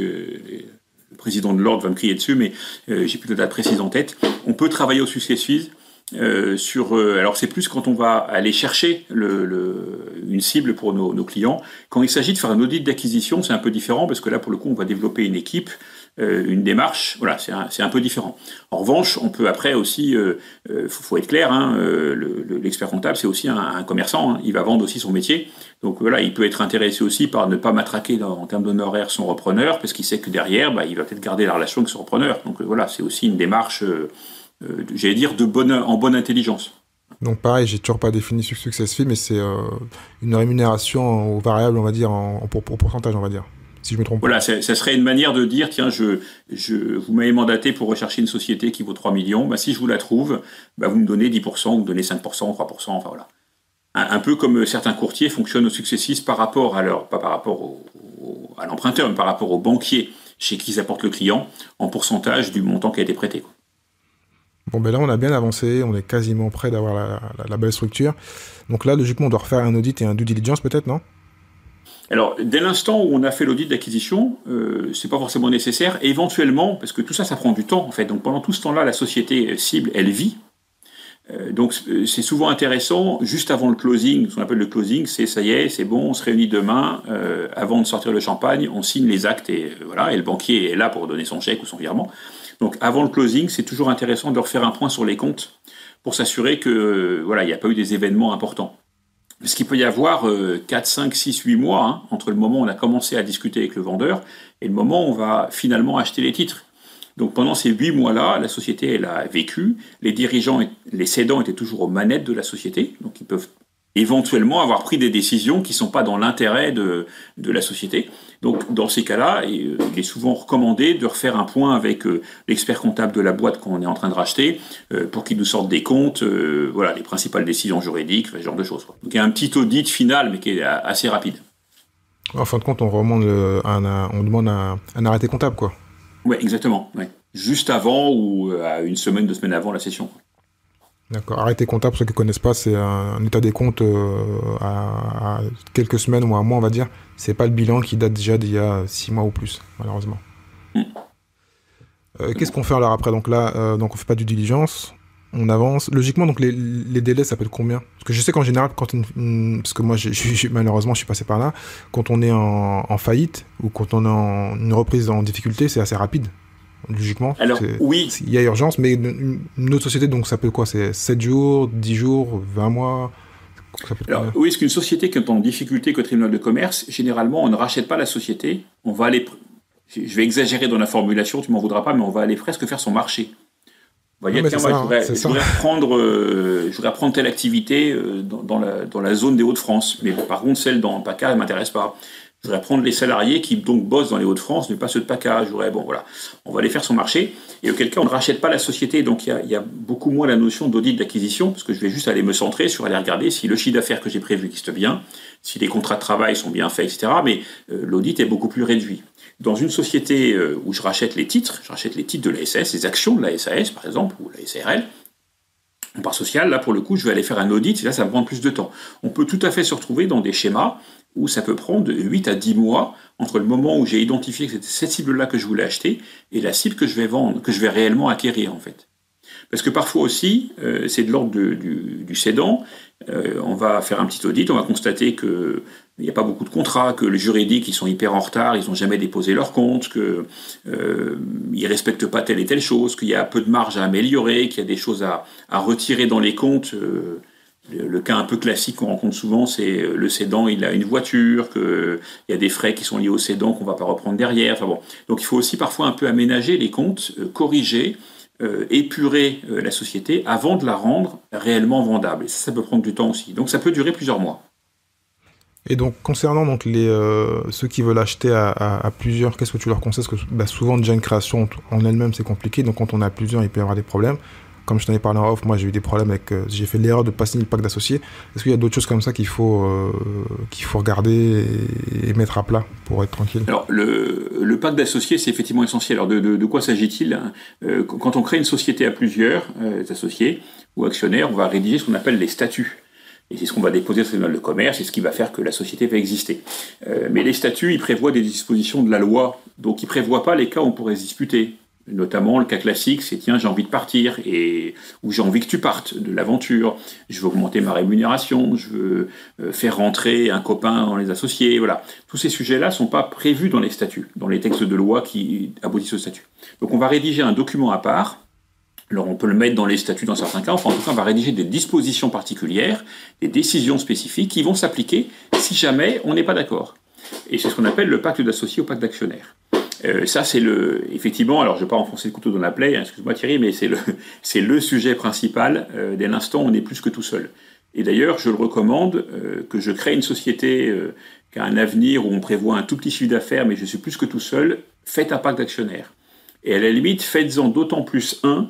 le président de l'ordre va me crier dessus, mais j'ai plus de date précise en tête. On peut travailler au success fees alors c'est plus quand on va aller chercher une cible pour nos clients. Quand il s'agit de faire un audit d'acquisition, c'est un peu différent parce que là, pour le coup, on va développer une équipe, une démarche. Voilà, c'est un peu différent. En revanche, on peut après aussi, faut être clair, l'expert comptable, c'est aussi un commerçant. Hein, il va vendre aussi son métier. Donc voilà, il peut être intéressé aussi par ne pas matraquer en termes d'honoraires son repreneur parce qu'il sait que derrière, il va peut-être garder la relation avec son repreneur. Donc voilà, c'est aussi une démarche, j'allais dire, en bonne intelligence. Donc pareil, j'ai toujours pas défini success fee, mais c'est une rémunération aux variables, on va dire, pour pourcentage, on va dire. Si je me trompe pas. Voilà, ça serait une manière de dire, tiens, vous m'avez mandaté pour rechercher une société qui vaut 3 millions, si je vous la trouve, vous me donnez 10%, vous me donnez 5%, 3%, enfin voilà. Un peu comme certains courtiers fonctionnent au successif par rapport pas par rapport à l'emprunteur, mais par rapport au banquier chez qui ils apportent le client, en pourcentage du montant qui a été prêté. Quoi. Bon, là, on a bien avancé, on est quasiment prêt d'avoir la belle structure. Donc là, logiquement, on doit refaire un audit et un due diligence peut-être, non ? Alors, dès l'instant où on a fait l'audit d'acquisition, c'est pas forcément nécessaire. Éventuellement, parce que tout ça, ça prend du temps, en fait. Donc, pendant tout ce temps-là, la société cible, elle vit. Donc, c'est souvent intéressant, juste avant le closing, ce qu'on appelle le closing, c'est ça y est, c'est bon, on se réunit demain, avant de sortir le champagne, on signe les actes et voilà, et le banquier est là pour donner son chèque ou son virement. Donc, avant le closing, c'est toujours intéressant de refaire un point sur les comptes pour s'assurer que voilà, il n'y a pas eu des événements importants. Parce qu'il peut y avoir 4, 5, 6, 8 mois entre le moment où on a commencé à discuter avec le vendeur et le moment où on va finalement acheter les titres. Donc pendant ces 8 mois-là, la société elle a vécu, les dirigeants, les cédants étaient toujours aux manettes de la société, donc ils peuvent éventuellement avoir pris des décisions qui ne sont pas dans l'intérêt de la société. Donc dans ces cas-là, il est souvent recommandé de refaire un point avec l'expert comptable de la boîte qu'on est en train de racheter pour qu'il nous sorte des comptes, voilà, les principales décisions juridiques, ce genre de choses. Quoi. Donc il y a un petit audit final, mais qui est assez rapide. En fin de compte, on demande un arrêté comptable, quoi. Oui, exactement. Ouais. Juste avant ou à 1 semaine, 2 semaines avant la session. D'accord. Arrêté comptable, pour ceux qui ne connaissent pas, c'est un état des comptes à quelques semaines ou un mois, on va dire. C'est pas le bilan qui date déjà d'il y a 6 mois ou plus, malheureusement. Qu'est-ce qu'on fait alors après ? Donc là, donc on fait pas du diligence, on avance. Logiquement, donc les délais, ça peut être combien ? Parce que je sais qu'en général, parce que moi, malheureusement, je suis passé par là, quand on est en faillite ou quand on est en une reprise en difficulté, c'est assez rapide. Logiquement, alors, oui. Il y a urgence, mais une autre société, donc ça peut quoi ? C'est 7 jours, 10 jours, 20 mois alors, oui, est-ce qu'une société qui est en difficulté qu'au tribunal de commerce, généralement, on ne rachète pas la société, on va aller, je vais exagérer dans la formulation, tu m'en voudras pas, mais on va aller presque faire son marché. On va dire, tiens, moi, je voudrais reprendre telle activité dans la zone des Hauts-de-France, mais par contre, celle dans PACA, elle ne m'intéresse pas. Je voudrais prendre les salariés qui donc bossent dans les Hauts-de-France, mais pas ceux de PACA. Voilà. On va aller faire son marché. Et auquel cas, on ne rachète pas la société. Donc, il y a beaucoup moins la notion d'audit d'acquisition, parce que je vais juste aller me centrer sur aller regarder si le chiffre d'affaires que j'ai prévu existe bien, si les contrats de travail sont bien faits, etc. Mais l'audit est beaucoup plus réduit. Dans une société où je rachète les titres de la SAS, les actions de la SAS, par exemple, ou la SARL, en part sociale, là, pour le coup, je vais aller faire un audit, et là, ça va prendre plus de temps. On peut tout à fait se retrouver dans des schémas où ça peut prendre de 8 à 10 mois entre le moment où j'ai identifié que c'était cette cible-là que je voulais acheter et la cible que je vais vendre, que je vais réellement acquérir, en fait. Parce que parfois aussi, c'est de l'ordre du cédant, on va faire un petit audit, on va constater qu'il n'y a pas beaucoup de contrats, que les juridiques ils sont hyper en retard, ils n'ont jamais déposé leurs comptes, qu'ils ne respectent pas telle et telle chose, qu'il y a peu de marge à améliorer, qu'il y a des choses à retirer dans les comptes. Le cas un peu classique qu'on rencontre souvent, c'est le cédant, il a une voiture, qu'il y a des frais qui sont liés au cédant qu'on ne va pas reprendre derrière. Enfin bon. Donc il faut aussi parfois un peu aménager les comptes, corriger, épurer la société avant de la rendre réellement vendable. Et ça peut prendre du temps aussi. Donc ça peut durer plusieurs mois. Et donc, concernant donc ceux qui veulent acheter à plusieurs, qu'est-ce que tu leur conseilles? Parce que souvent, déjà une création en elle-même, c'est compliqué. Donc, quand on a plusieurs, il peut y avoir des problèmes. Comme je t'en ai parlé en off, moi, j'ai eu des problèmes avec... j'ai fait l'erreur de pas signer le pack d'associés. Est-ce qu'il y a d'autres choses comme ça qu'il faut regarder et mettre à plat pour être tranquille? Alors, le pacte d'associés, c'est effectivement essentiel. Alors, de quoi s'agit-il? Quand on crée une société à plusieurs associés ou actionnaires, on va rédiger ce qu'on appelle les statuts. Et c'est ce qu'on va déposer sur le tribunal de commerce, c'est ce qui va faire que la société va exister. Mais les statuts, ils prévoient des dispositions de la loi, donc ils ne prévoient pas les cas où on pourrait se disputer. Notamment, le cas classique, c'est tiens, j'ai envie de partir, ou j'ai envie que tu partes de l'aventure, je veux augmenter ma rémunération, je veux faire rentrer un copain dans les associés, voilà. Tous ces sujets-là ne sont pas prévus dans les statuts, dans les textes de loi qui aboutissent au statut. Donc on va rédiger un document à part. Alors on peut le mettre dans les statuts dans certains cas, enfin en tout cas on va rédiger des dispositions particulières, des décisions spécifiques qui vont s'appliquer si jamais on n'est pas d'accord. Et c'est ce qu'on appelle le pacte d'associés ou pacte d'actionnaires. Ça c'est effectivement, alors je ne vais pas enfoncer le couteau dans la plaie, hein, excuse-moi Thierry, mais c'est le sujet principal. Dès l'instant on n'est plus que tout seul. Et d'ailleurs je le recommande, que je crée une société qui a un avenir où on prévoit un tout petit chiffre d'affaires, mais je suis plus que tout seul, faites un pacte d'actionnaires. Et à la limite, faites-en d'autant plus un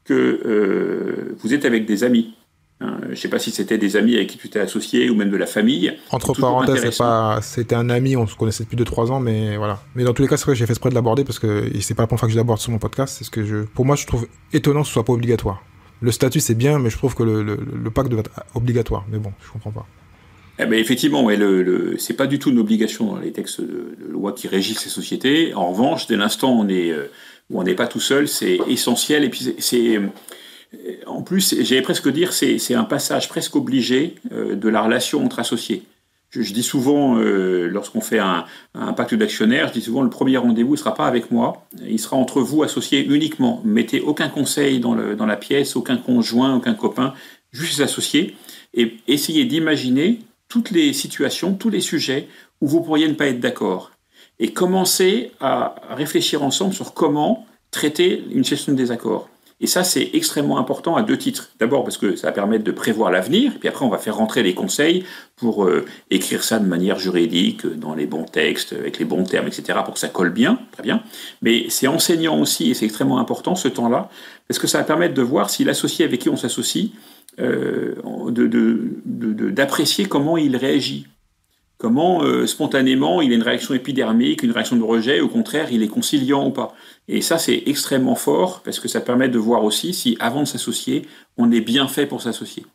que vous êtes avec des amis. Je ne sais pas si c'était des amis avec qui tu t'es associé ou même de la famille. Entre parenthèses, c'était un ami, on se connaissait depuis 2-3 ans, mais voilà. Mais dans tous les cas, c'est vrai que j'ai fait exprès de l'aborder parce que c'est pas la première fois que je l'aborde sur mon podcast. C'est ce que pour moi, je trouve étonnant que ce soit pas obligatoire. Le statut, c'est bien, mais je trouve que le pacte doit être obligatoire. Mais bon, je comprends pas. Eh ben effectivement, ouais, c'est pas du tout une obligation dans les textes de loi qui régissent ces sociétés. En revanche, dès l'instant où on n'est pas tout seul, c'est essentiel. Et puis en plus, j'allais presque dire, c'est un passage presque obligé de la relation entre associés. Je dis souvent, lorsqu'on fait un pacte d'actionnaires, je dis souvent le premier rendez-vous ne sera pas avec moi, il sera entre vous associés uniquement. Mettez aucun conseil dans la pièce, aucun conjoint, aucun copain, juste les associés, et essayez d'imaginer toutes les situations, tous les sujets où vous pourriez ne pas être d'accord. Et commencez à réfléchir ensemble sur comment traiter une gestion de désaccord. Et ça, c'est extrêmement important à 2 titres. D'abord parce que ça va permettre de prévoir l'avenir, puis après on va faire rentrer les conseils pour écrire ça de manière juridique, dans les bons textes, avec les bons termes, etc., pour que ça colle bien, très bien. Mais c'est enseignant aussi, et c'est extrêmement important ce temps-là, parce que ça va permettre de voir si l'associé avec qui on s'associe, d'apprécier comment il réagit. Comment spontanément il a une réaction épidermique, une réaction de rejet, au contraire il est conciliant ou pas. Et ça c'est extrêmement fort parce que ça permet de voir aussi si avant de s'associer, on est bien fait pour s'associer.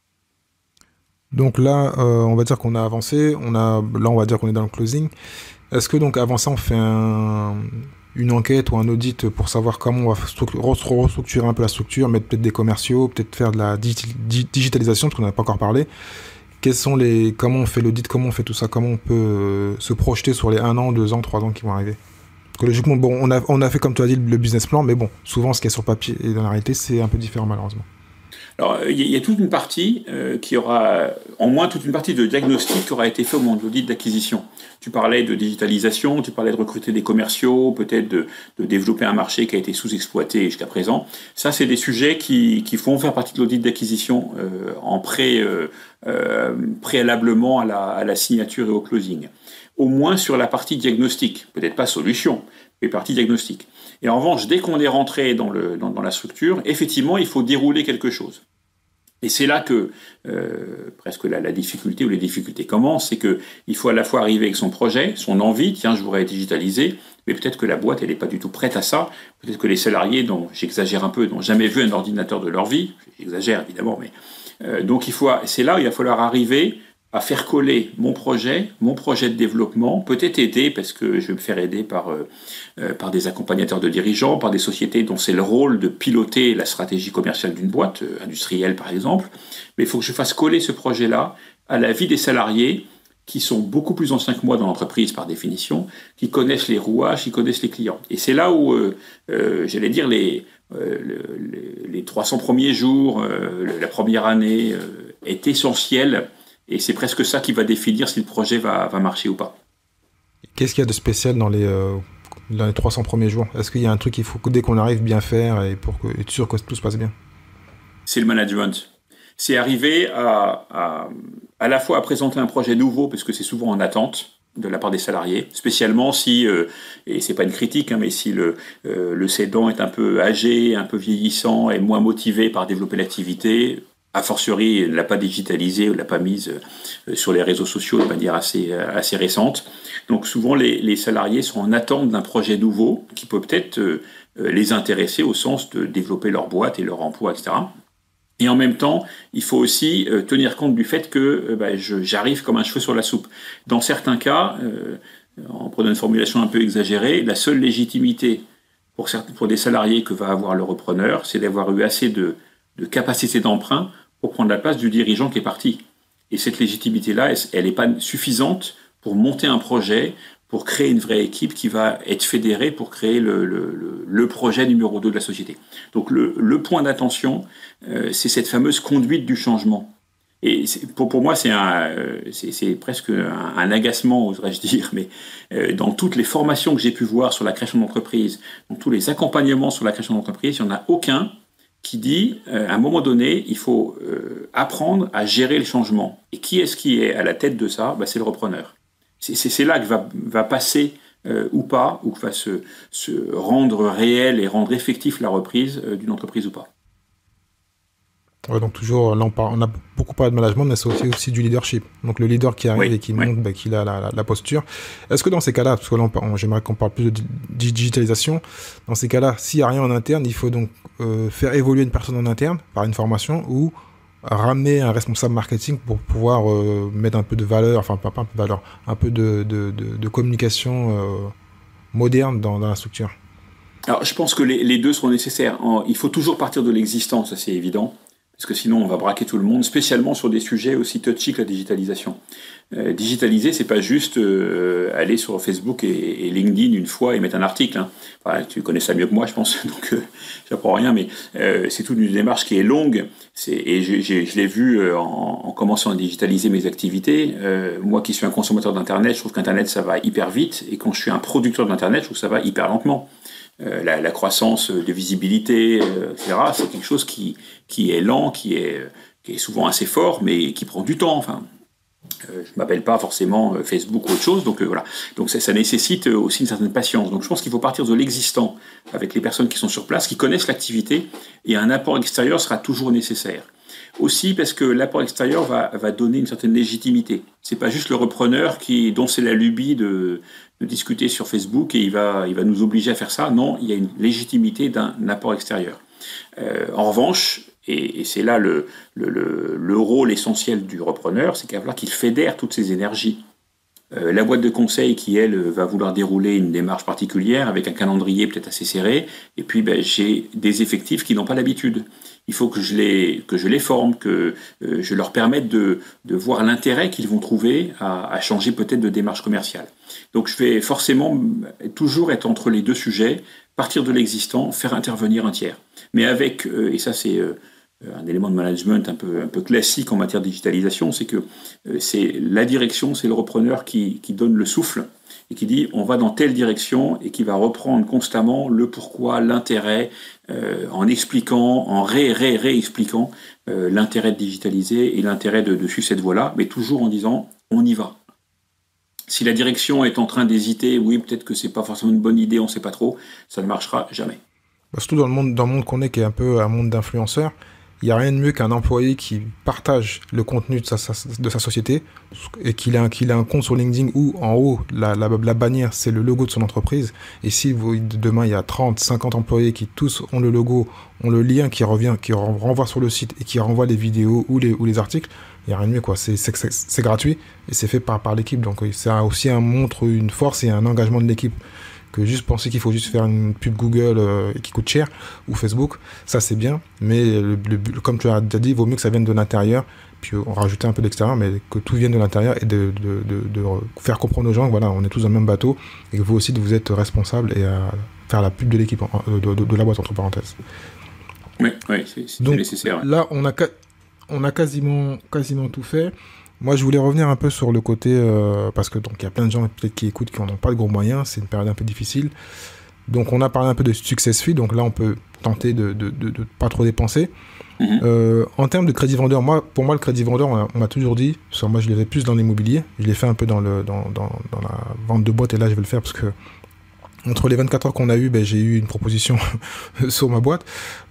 Donc là, on va dire qu'on a avancé, là on va dire qu'on est dans le closing. Est-ce que donc avant ça on fait une enquête ou un audit pour savoir comment on va restructurer un peu la structure, mettre peut-être des commerciaux, peut-être faire de la digitalisation, parce qu'on n'a pas encore parlé. Comment on fait l'audit, comment on fait tout ça, comment on peut se projeter sur les 1 an, 2 ans, 3 ans qui vont arriver? Parce que logiquement, bon, on a fait, comme tu as dit, le business plan, mais bon, souvent, ce qui est sur papier et dans la réalité, c'est un peu différent, malheureusement. Alors, il y a toute une partie qui aura, en moins toute une partie de diagnostic qui aura été fait au moment de l'audit d'acquisition. Tu parlais de digitalisation, tu parlais de recruter des commerciaux, peut-être de développer un marché qui a été sous-exploité jusqu'à présent. Ça, c'est des sujets qui font faire partie de l'audit d'acquisition préalablement à la signature et au closing. Au moins sur la partie diagnostic, peut-être pas solution, mais partie diagnostic. Et en revanche, dès qu'on est rentré dans la structure, effectivement, il faut dérouler quelque chose. Et c'est là que presque la difficulté ou les difficultés commencent, c'est qu'il faut à la fois arriver avec son projet, son envie, tiens, je voudrais digitaliser, mais peut-être que la boîte, elle n'est pas du tout prête à ça, peut-être que les salariés, dont j'exagère un peu, n'ont jamais vu un ordinateur de leur vie, j'exagère évidemment, mais donc c'est là où il va falloir arriver à faire coller mon projet de développement, peut-être aider, parce que je vais me faire aider par des accompagnateurs de dirigeants, par des sociétés dont c'est le rôle de piloter la stratégie commerciale d'une boîte, industrielle par exemple, mais il faut que je fasse coller ce projet-là à la vie des salariés qui sont beaucoup plus anciens que moi dans l'entreprise par définition, qui connaissent les rouages, qui connaissent les clients. Et c'est là où, j'allais dire, les 300 premiers jours, la première année est essentielle. Et c'est presque ça qui va définir si le projet va marcher ou pas. Qu'est-ce qu'il y a de spécial dans les 300 premiers jours? Est-ce qu'il y a un truc qu'il faut, dès qu'on arrive, bien faire et pour être sûr que tout se passe bien? C'est le management. c'est arriver à la fois à présenter un projet nouveau, parce que c'est souvent en attente de la part des salariés, spécialement si, et c'est pas une critique, hein, mais si le cédant est un peu âgé, un peu vieillissant et moins motivé par développer l'activité, a fortiori ne l'a pas digitalisé ou ne l'a pas mise sur les réseaux sociaux de manière assez récente. Donc souvent les salariés sont en attente d'un projet nouveau qui peut peut-être les intéresser au sens de développer leur boîte et leur emploi, etc. Et en même temps, il faut aussi tenir compte du fait que j'arrive comme un cheveu sur la soupe. Dans certains cas, en prenant une formulation un peu exagérée, la seule légitimité pour des salariés que va avoir le repreneur, c'est d'avoir eu assez de capacité d'emprunt pour prendre la place du dirigeant qui est parti. Et cette légitimité-là, elle n'est pas suffisante pour monter un projet, pour créer une vraie équipe qui va être fédérée pour créer le projet numéro 2 de la société. Donc le point d'attention, c'est cette fameuse conduite du changement. Et pour moi, c'est presque un agacement, oserais-je dire, mais dans toutes les formations que j'ai pu voir sur la création d'entreprise, dans tous les accompagnements sur la création d'entreprise, il n'y en a aucun qui dit, à un moment donné, il faut apprendre à gérer le changement. Et qui est à la tête de ça ? C'est le repreneur. C'est là que va passer ou pas, ou que va se rendre réel et rendre effectif la reprise d'une entreprise ou pas. Ouais, donc toujours, là on a beaucoup parlé de management, mais c'est aussi du leadership. Donc le leader qui arrive et qui montre qu'il a la posture. Est-ce que dans ces cas-là, parce que là j'aimerais qu'on parle plus de digitalisation, dans ces cas-là, s'il n'y a rien en interne, il faut donc faire évoluer une personne en interne par une formation ou ramener un responsable marketing pour pouvoir mettre un peu de valeur, enfin pas un peu de valeur, un peu de communication moderne dans la structure. Alors je pense que les deux seront nécessaires. Il faut toujours partir de l'existant, ça c'est évident. Parce que sinon, on va braquer tout le monde, spécialement sur des sujets aussi touchy que la digitalisation. Digitaliser, c'est pas juste aller sur Facebook et LinkedIn une fois et mettre un article. Hein. Enfin, tu connais ça mieux que moi, je pense, donc j'apprends rien, mais c'est toute une démarche qui est longue. Et je l'ai vu en commençant à digitaliser mes activités. Moi qui suis un consommateur d'Internet, je trouve qu'Internet, ça va hyper vite. Et quand je suis un producteur d'Internet, je trouve que ça va hyper lentement. La croissance de visibilité, etc., c'est quelque chose qui est lent, qui est souvent assez fort, mais qui prend du temps. Enfin, je m'appelle pas forcément Facebook ou autre chose, donc voilà. Donc ça nécessite aussi une certaine patience. Donc je pense qu'il faut partir de l'existant avec les personnes qui sont sur place, qui connaissent l'activité, et un apport extérieur sera toujours nécessaire. Aussi parce que l'apport extérieur va donner une certaine légitimité. C'est pas juste le repreneur dont c'est la lubie de discuter sur Facebook et il va nous obliger à faire ça. Non, il y a une légitimité d'un apport extérieur. En revanche, et c'est là le rôle essentiel du repreneur, c'est qu'il fédère toutes ces énergies. La boîte de conseil qui, elle, va vouloir dérouler une démarche particulière avec un calendrier peut-être assez serré, et puis j'ai des effectifs qui n'ont pas l'habitude. Il faut que je les forme, que je leur permette de voir l'intérêt qu'ils vont trouver à changer peut-être de démarche commerciale. Donc je vais forcément toujours être entre les deux sujets, partir de l'existant, faire intervenir un tiers. Mais avec, et ça c'est un élément de management un peu classique en matière de digitalisation, c'est que c'est la direction, c'est le repreneur qui donne le souffle et qui dit on va dans telle direction et qui va reprendre constamment le pourquoi, l'intérêt, en expliquant, en réexpliquant l'intérêt de digitaliser et l'intérêt de suivre cette voie-là, mais toujours en disant on y va. Si la direction est en train d'hésiter, oui, peut-être que c'est pas forcément une bonne idée, on sait pas trop, ça ne marchera jamais. Surtout dans le monde qu'on est, qui est un peu un monde d'influenceurs, il n'y a rien de mieux qu'un employé qui partage le contenu de sa société et qu'il a un compte sur LinkedIn où en haut, la bannière, c'est le logo de son entreprise. Et si demain, il y a 30, 50 employés qui tous ont le logo, ont le lien qui renvoie sur le site et qui renvoie les vidéos ou les articles, il n'y a rien de mieux, quoi. C'est gratuit et c'est fait par l'équipe. Donc c'est aussi montre une force et un engagement de l'équipe. Que juste penser qu'il faut juste faire une pub Google qui coûte cher, ou Facebook, ça c'est bien, mais comme tu as déjà dit, il vaut mieux que ça vienne de l'intérieur, puis on rajouter un peu d'extérieur, mais que tout vienne de l'intérieur et de faire comprendre aux gens que voilà, on est tous dans le même bateau, et que vous aussi vous êtes responsable et à faire la pub de l'équipe, de la boîte entre parenthèses. Oui, c'est nécessaire. Là, on a quasiment tout fait. Moi, je voulais revenir un peu sur le côté, parce que donc il y a plein de gens peut-être qui écoutent qui n'ont pas de gros moyens, c'est une période un peu difficile. Donc on a parlé un peu de success fee, donc là on peut tenter de pas trop dépenser. En termes de crédit vendeur, pour moi le crédit vendeur, on m'a toujours dit, moi je l'ai fait plus dans l'immobilier, je l'ai fait un peu dans la vente de boîte, et là je vais le faire parce que entre les 24 heures qu'on a eu, j'ai eu une proposition sur ma boîte.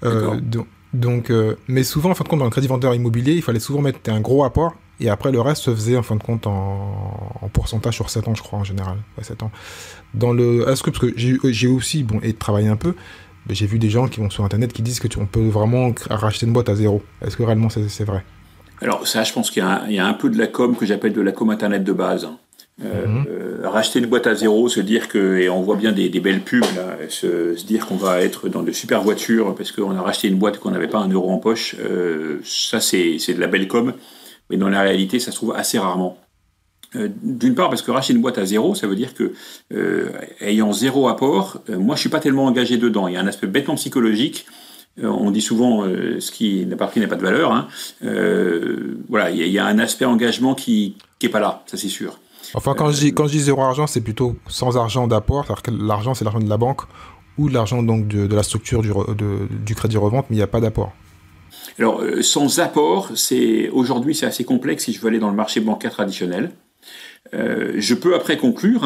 Mais souvent, en fin de compte, dans le crédit vendeur immobilier, il fallait souvent mettre un gros apport, et après le reste se faisait en fin de compte en pourcentage sur 7 ans, je crois, en général. Ouais, 7 ans. Parce que j'ai aussi, et travaillé un peu, j'ai vu des gens qui vont sur Internet qui disent on peut vraiment racheter une boîte à zéro. Est-ce que réellement c'est vrai? Alors ça, je pense qu'il y a un peu de la com que j'appelle de la com Internet de base. Racheter une boîte à zéro, se dire que, et on voit bien des belles pubs, là, se dire qu'on va être dans de super voitures parce qu'on a racheté une boîte et qu'on n'avait pas 1 euro en poche, ça c'est de la belle com, mais dans la réalité ça se trouve assez rarement. D'une part parce que racheter une boîte à zéro, ça veut dire que ayant zéro apport, moi je suis pas tellement engagé dedans. Il y a un aspect bêtement psychologique. On dit souvent ce qui n'a pas pris n'a pas de valeur. Hein. Voilà, il y a un aspect engagement qui est pas là, ça c'est sûr. Enfin, quand je dis zéro argent, c'est plutôt sans argent d'apport, c'est-à-dire que l'argent c'est l'argent de la banque ou l'argent donc de la structure du crédit revente, mais il n'y a pas d'apport. Alors sans apport, aujourd'hui c'est assez complexe si je veux aller dans le marché bancaire traditionnel. Je peux après conclure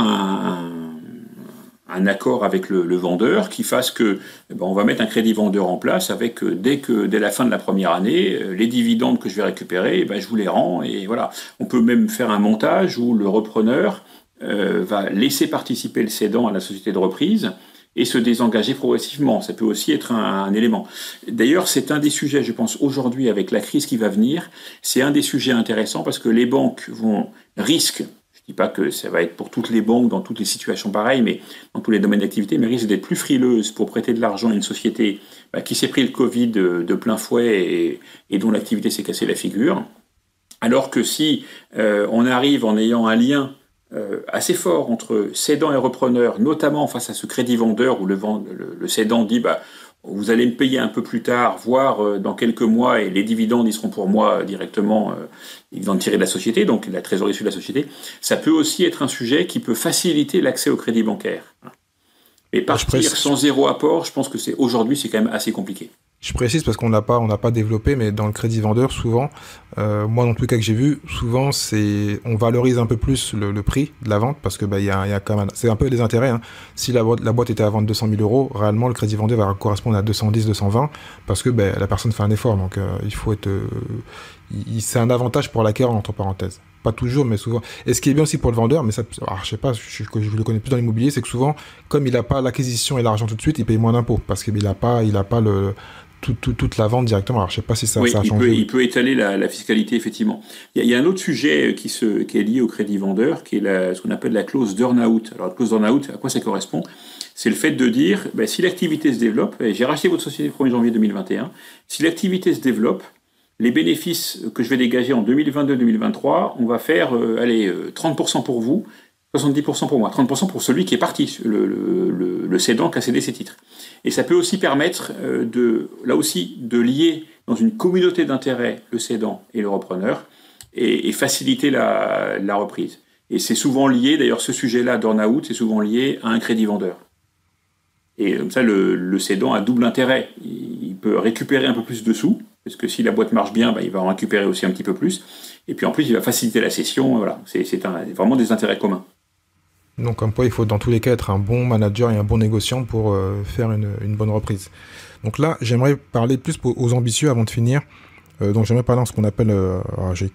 un accord avec le vendeur qui fasse que on va mettre un crédit vendeur en place avec dès la fin de la première année, les dividendes que je vais récupérer, je vous les rends, et voilà. On peut même faire un montage où le repreneur va laisser participer le cédant à la société de reprise et se désengager progressivement. Ça peut aussi être un élément. D'ailleurs, c'est un des sujets, je pense, aujourd'hui, avec la crise qui va venir, c'est un des sujets intéressants parce que les banques risquent, je ne dis pas que ça va être pour toutes les banques, dans toutes les situations pareilles, mais dans tous les domaines d'activité, mais risquent d'être plus frileuses pour prêter de l'argent à une société qui s'est pris le Covid de plein fouet et dont l'activité s'est cassée la figure. Alors que si on arrive en ayant un lien assez fort entre cédant et repreneur, notamment face à ce crédit vendeur où le cédant dit vous allez me payer un peu plus tard, voire dans quelques mois, et les dividendes ils seront pour moi directement, ils vont tirer de la société, donc la trésorerie issue de la société. Ça peut aussi être un sujet qui peut faciliter l'accès au crédit bancaire. Mais partir sans zéro apport, je pense que aujourd'hui c'est quand même assez compliqué. Je précise parce qu'on n'a pas développé, mais dans le crédit vendeur, souvent, moi dans tous les cas que j'ai vu, souvent on valorise un peu plus le prix de la vente parce que il y a quand même, c'est un peu des intérêts. Hein. Si la boîte était à vendre 200 000 euros, réellement le crédit vendeur va correspondre à 210, 220 parce que la personne fait un effort, donc il faut être, c'est un avantage pour l'acquéreur entre parenthèses. Pas toujours, mais souvent. Et ce qui est bien aussi pour le vendeur, mais ça, je sais pas, je le connais plus dans l'immobilier, c'est que souvent, comme il n'a pas l'acquisition et l'argent tout de suite, il paye moins d'impôts parce qu'il n'a pas toute la vente directement. Alors, je sais pas si ça a changé. Il peut étaler la fiscalité, effectivement. Il y a un autre sujet qui est lié au crédit vendeur, qui est ce qu'on appelle la clause d'earn-out. Alors, la clause d'earn-out, à quoi ça correspond? C'est le fait de dire, si l'activité se développe, j'ai racheté votre société le 1er janvier 2021, si l'activité se développe, les bénéfices que je vais dégager en 2022-2023, on va faire 30% pour vous, 70% pour moi, 30% pour celui qui est parti, le cédant qui a cédé ses titres. Et ça peut aussi permettre de lier dans une communauté d'intérêts le cédant et le repreneur et faciliter la reprise. Et c'est souvent lié, d'ailleurs ce sujet-là d'earn-out, c'est souvent lié à un crédit vendeur. Et comme ça, le cédant a double intérêt. Il peut récupérer un peu plus de sous, parce que si la boîte marche bien, il va en récupérer aussi un petit peu plus. Et puis en plus, il va faciliter la cession. Voilà. C'est vraiment des intérêts communs. Donc comme quoi, il faut dans tous les cas être un bon manager et un bon négociant pour faire une bonne reprise. Donc là, j'aimerais parler plus aux ambitieux avant de finir. Donc j'aimerais parler de ce qu'on appelle, j'ai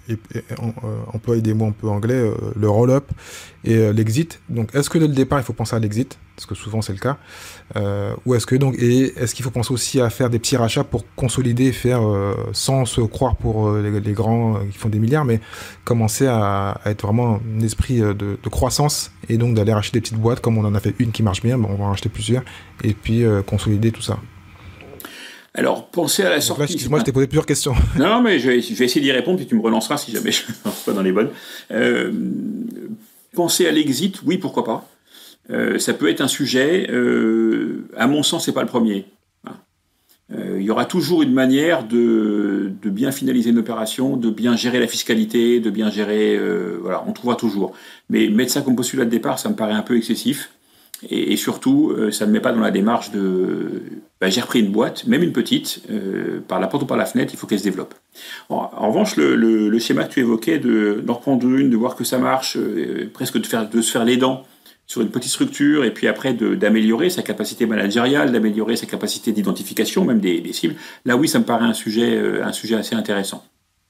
employé des mots un peu anglais, le roll-up et l'exit. Donc est-ce que dès le départ il faut penser à l'exit, parce que souvent c'est le cas, ou est-ce qu'il faut penser aussi à faire des petits rachats pour consolider, faire sans se croire pour les grands qui font des milliards, mais commencer à être vraiment un esprit de croissance et donc d'aller racheter des petites boîtes comme on en a fait une qui marche bien, on va en racheter plusieurs et puis consolider tout ça. Alors, pensez à la sortie... Là, excuse-moi, je t'ai posé plusieurs questions. Non, mais je vais essayer d'y répondre, puis tu me relanceras si jamais je ne suis pas dans les bonnes. Pensez à l'exit, oui, pourquoi pas. Ça peut être un sujet, à mon sens, c'est pas le premier. Il y aura toujours une manière de bien finaliser une opération, de bien gérer la fiscalité, de bien gérer... on trouvera toujours. Mais mettre ça comme postulat de départ, ça me paraît un peu excessif. Et surtout, ça ne me met pas dans la démarche de j'ai repris une boîte, même une petite, par la porte ou par la fenêtre, il faut qu'elle se développe. En revanche, le schéma que tu évoquais d'en reprendre une, de voir que ça marche, presque de se faire les dents sur une petite structure, et puis après d'améliorer sa capacité managériale, d'améliorer sa capacité d'identification, même des cibles, là oui, ça me paraît un sujet assez intéressant.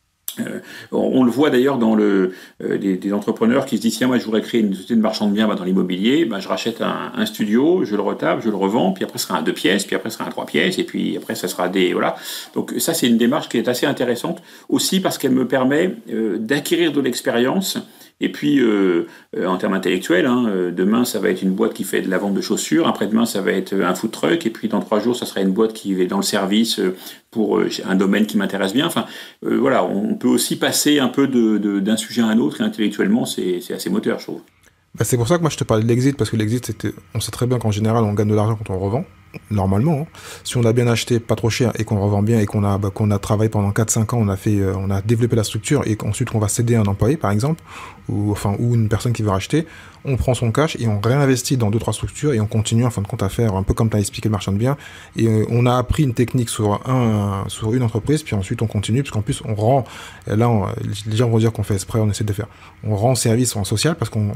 On le voit d'ailleurs dans des entrepreneurs qui se disent tiens, moi je voudrais créer une société de marchand de biens dans l'immobilier, je rachète un studio, je le retape, je le revends, puis après ce sera un 2 pièces, puis après ce sera un 3 pièces, et puis après ça sera voilà. Donc ça c'est une démarche qui est assez intéressante aussi parce qu'elle me permet d'acquérir de l'expérience. Et puis, en termes intellectuels, demain, ça va être une boîte qui fait de la vente de chaussures. Après-demain, ça va être un food truck. Et puis, dans 3 jours, ça sera une boîte qui est dans le service pour un domaine qui m'intéresse bien. Enfin, voilà, on peut aussi passer un peu d'un sujet à un autre. Et intellectuellement, c'est assez moteur, je trouve. C'est pour ça que moi, je te parlais de l'exit. Parce que l'exit, on sait très bien qu'en général, on gagne de l'argent quand on revend. Normalement, si on a bien acheté, pas trop cher, et qu'on revend bien, et qu'on a travaillé pendant 4-5 ans, on a développé la structure, et qu'ensuite qu'on va céder à un employé, par exemple, ou une personne qui veut racheter, on prend son cash et on réinvestit dans 2-3 structures, et on continue en fin de compte à faire un peu comme tu as expliqué le marchand de biens, et on a appris une technique sur une entreprise, puis ensuite on continue, parce qu'en plus on rend, là les gens vont dire qu'on fait exprès, on essaie de faire, on rend service en social, parce qu'on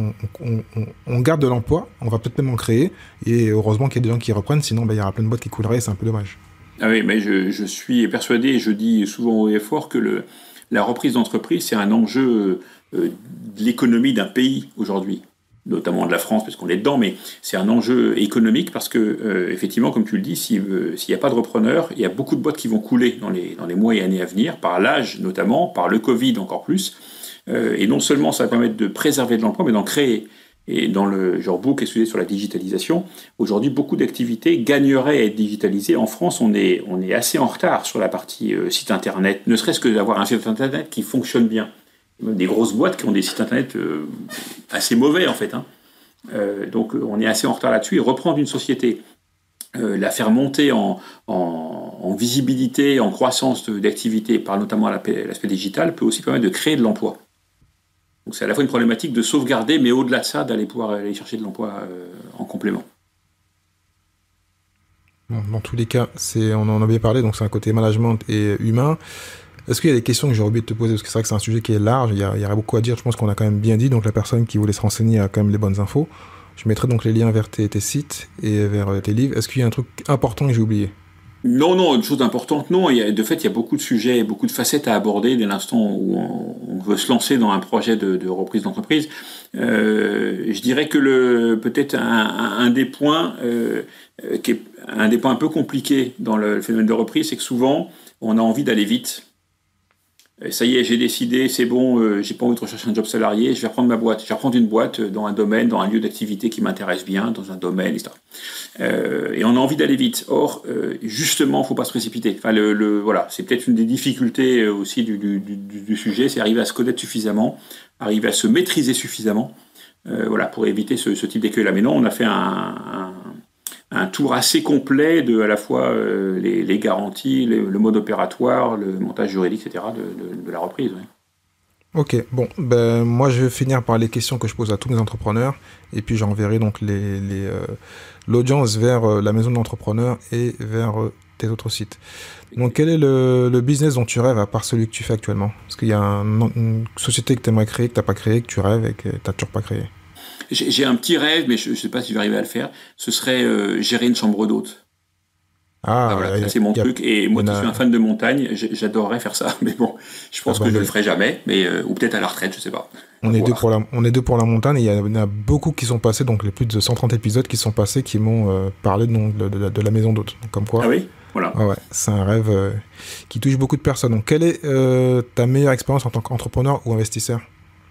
garde de l'emploi, on va peut-être même en créer, et heureusement qu'il y a des gens qui reprennent, sinon il y aura plein de boîtes qui couleraient, c'est un peu dommage. Ah oui, mais je suis persuadé, et je dis souvent haut et fort que la reprise d'entreprise, c'est un enjeu de l'économie d'un pays aujourd'hui, notamment de la France, parce qu'on est dedans, mais c'est un enjeu économique parce que, effectivement, comme tu le dis, s'il n'y a pas de repreneurs, il y a beaucoup de boîtes qui vont couler dans les mois et années à venir, par l'âge notamment, par le Covid encore plus. Et non seulement ça va permettre de préserver de l'emploi, mais d'en créer. Et dans le genre book excusez sur la digitalisation, aujourd'hui beaucoup d'activités gagneraient à être digitalisées. En France, on est assez en retard sur la partie site internet, ne serait-ce que d'avoir un site internet qui fonctionne bien. Même des grosses boîtes qui ont des sites internet assez mauvais en fait. Donc on est assez en retard là-dessus. Et reprendre une société, la faire monter en visibilité, en croissance d'activité, par notamment l'aspect digital, peut aussi permettre de créer de l'emploi. Donc c'est à la fois une problématique de sauvegarder, mais au-delà de ça, d'aller pouvoir aller chercher de l'emploi en complément. Bon, dans tous les cas, on en a bien parlé, donc c'est un côté management et humain. Est-ce qu'il y a des questions que j'ai oublié de te poser? Parce que c'est vrai que c'est un sujet qui est large, il y aurait beaucoup à dire, je pense qu'on a quand même bien dit, donc la personne qui voulait se renseigner a quand même les bonnes infos. Je mettrai donc les liens vers tes sites et vers tes livres. Est-ce qu'il y a un truc important que j'ai oublié? Non, une chose importante, non. De fait, il y a beaucoup de sujets, beaucoup de facettes à aborder dès l'instant où on veut se lancer dans un projet de reprise d'entreprise. Je dirais que peut-être un des points qui est un des points un peu compliqués dans le phénomène de reprise, c'est que souvent, on a envie d'aller vite. Ça y est, j'ai décidé, c'est bon, j'ai pas envie de rechercher un job salarié, je vais reprendre ma boîte. Je vais reprendre une boîte dans un domaine, dans un lieu d'activité qui m'intéresse bien, dans un domaine, etc. Et on a envie d'aller vite. Or, justement, faut pas se précipiter. Enfin, voilà, c'est peut-être une des difficultés aussi du sujet, c'est arriver à se connaître suffisamment, arriver à se maîtriser suffisamment, voilà, pour éviter ce type d'écueil-là. Mais non, on a fait un tour assez complet de à la fois les garanties, le mode opératoire, le montage juridique, etc. de la reprise. Ouais. Ok, bon, moi je vais finir par les questions que je pose à tous mes entrepreneurs et puis j'enverrai donc l'audience vers la maison de l'entrepreneur et vers tes autres sites. Donc quel est le business dont tu rêves à part celui que tu fais actuellement? Parce qu'il y a une société que tu aimerais créer, que tu n'as pas créé, que tu rêves et que tu n'as toujours pas créé. J'ai un petit rêve, mais je ne sais pas si je vais arriver à le faire. Ce serait gérer une chambre d'hôte. Voilà, ça c'est mon truc. Et moi qui suis un fan de montagne, j'adorerais faire ça. Mais bon, je pense que je ne le ferai jamais. Ou peut-être à la retraite, je ne sais pas. On est deux pour la montagne. Et il y en a beaucoup qui sont passés, donc les plus de 130 épisodes qui sont passés, qui m'ont parlé de la maison d'hôte. Comme quoi. Ah oui, voilà. Ouais, c'est un rêve qui touche beaucoup de personnes. Donc quelle est ta meilleure expérience en tant qu'entrepreneur ou investisseur?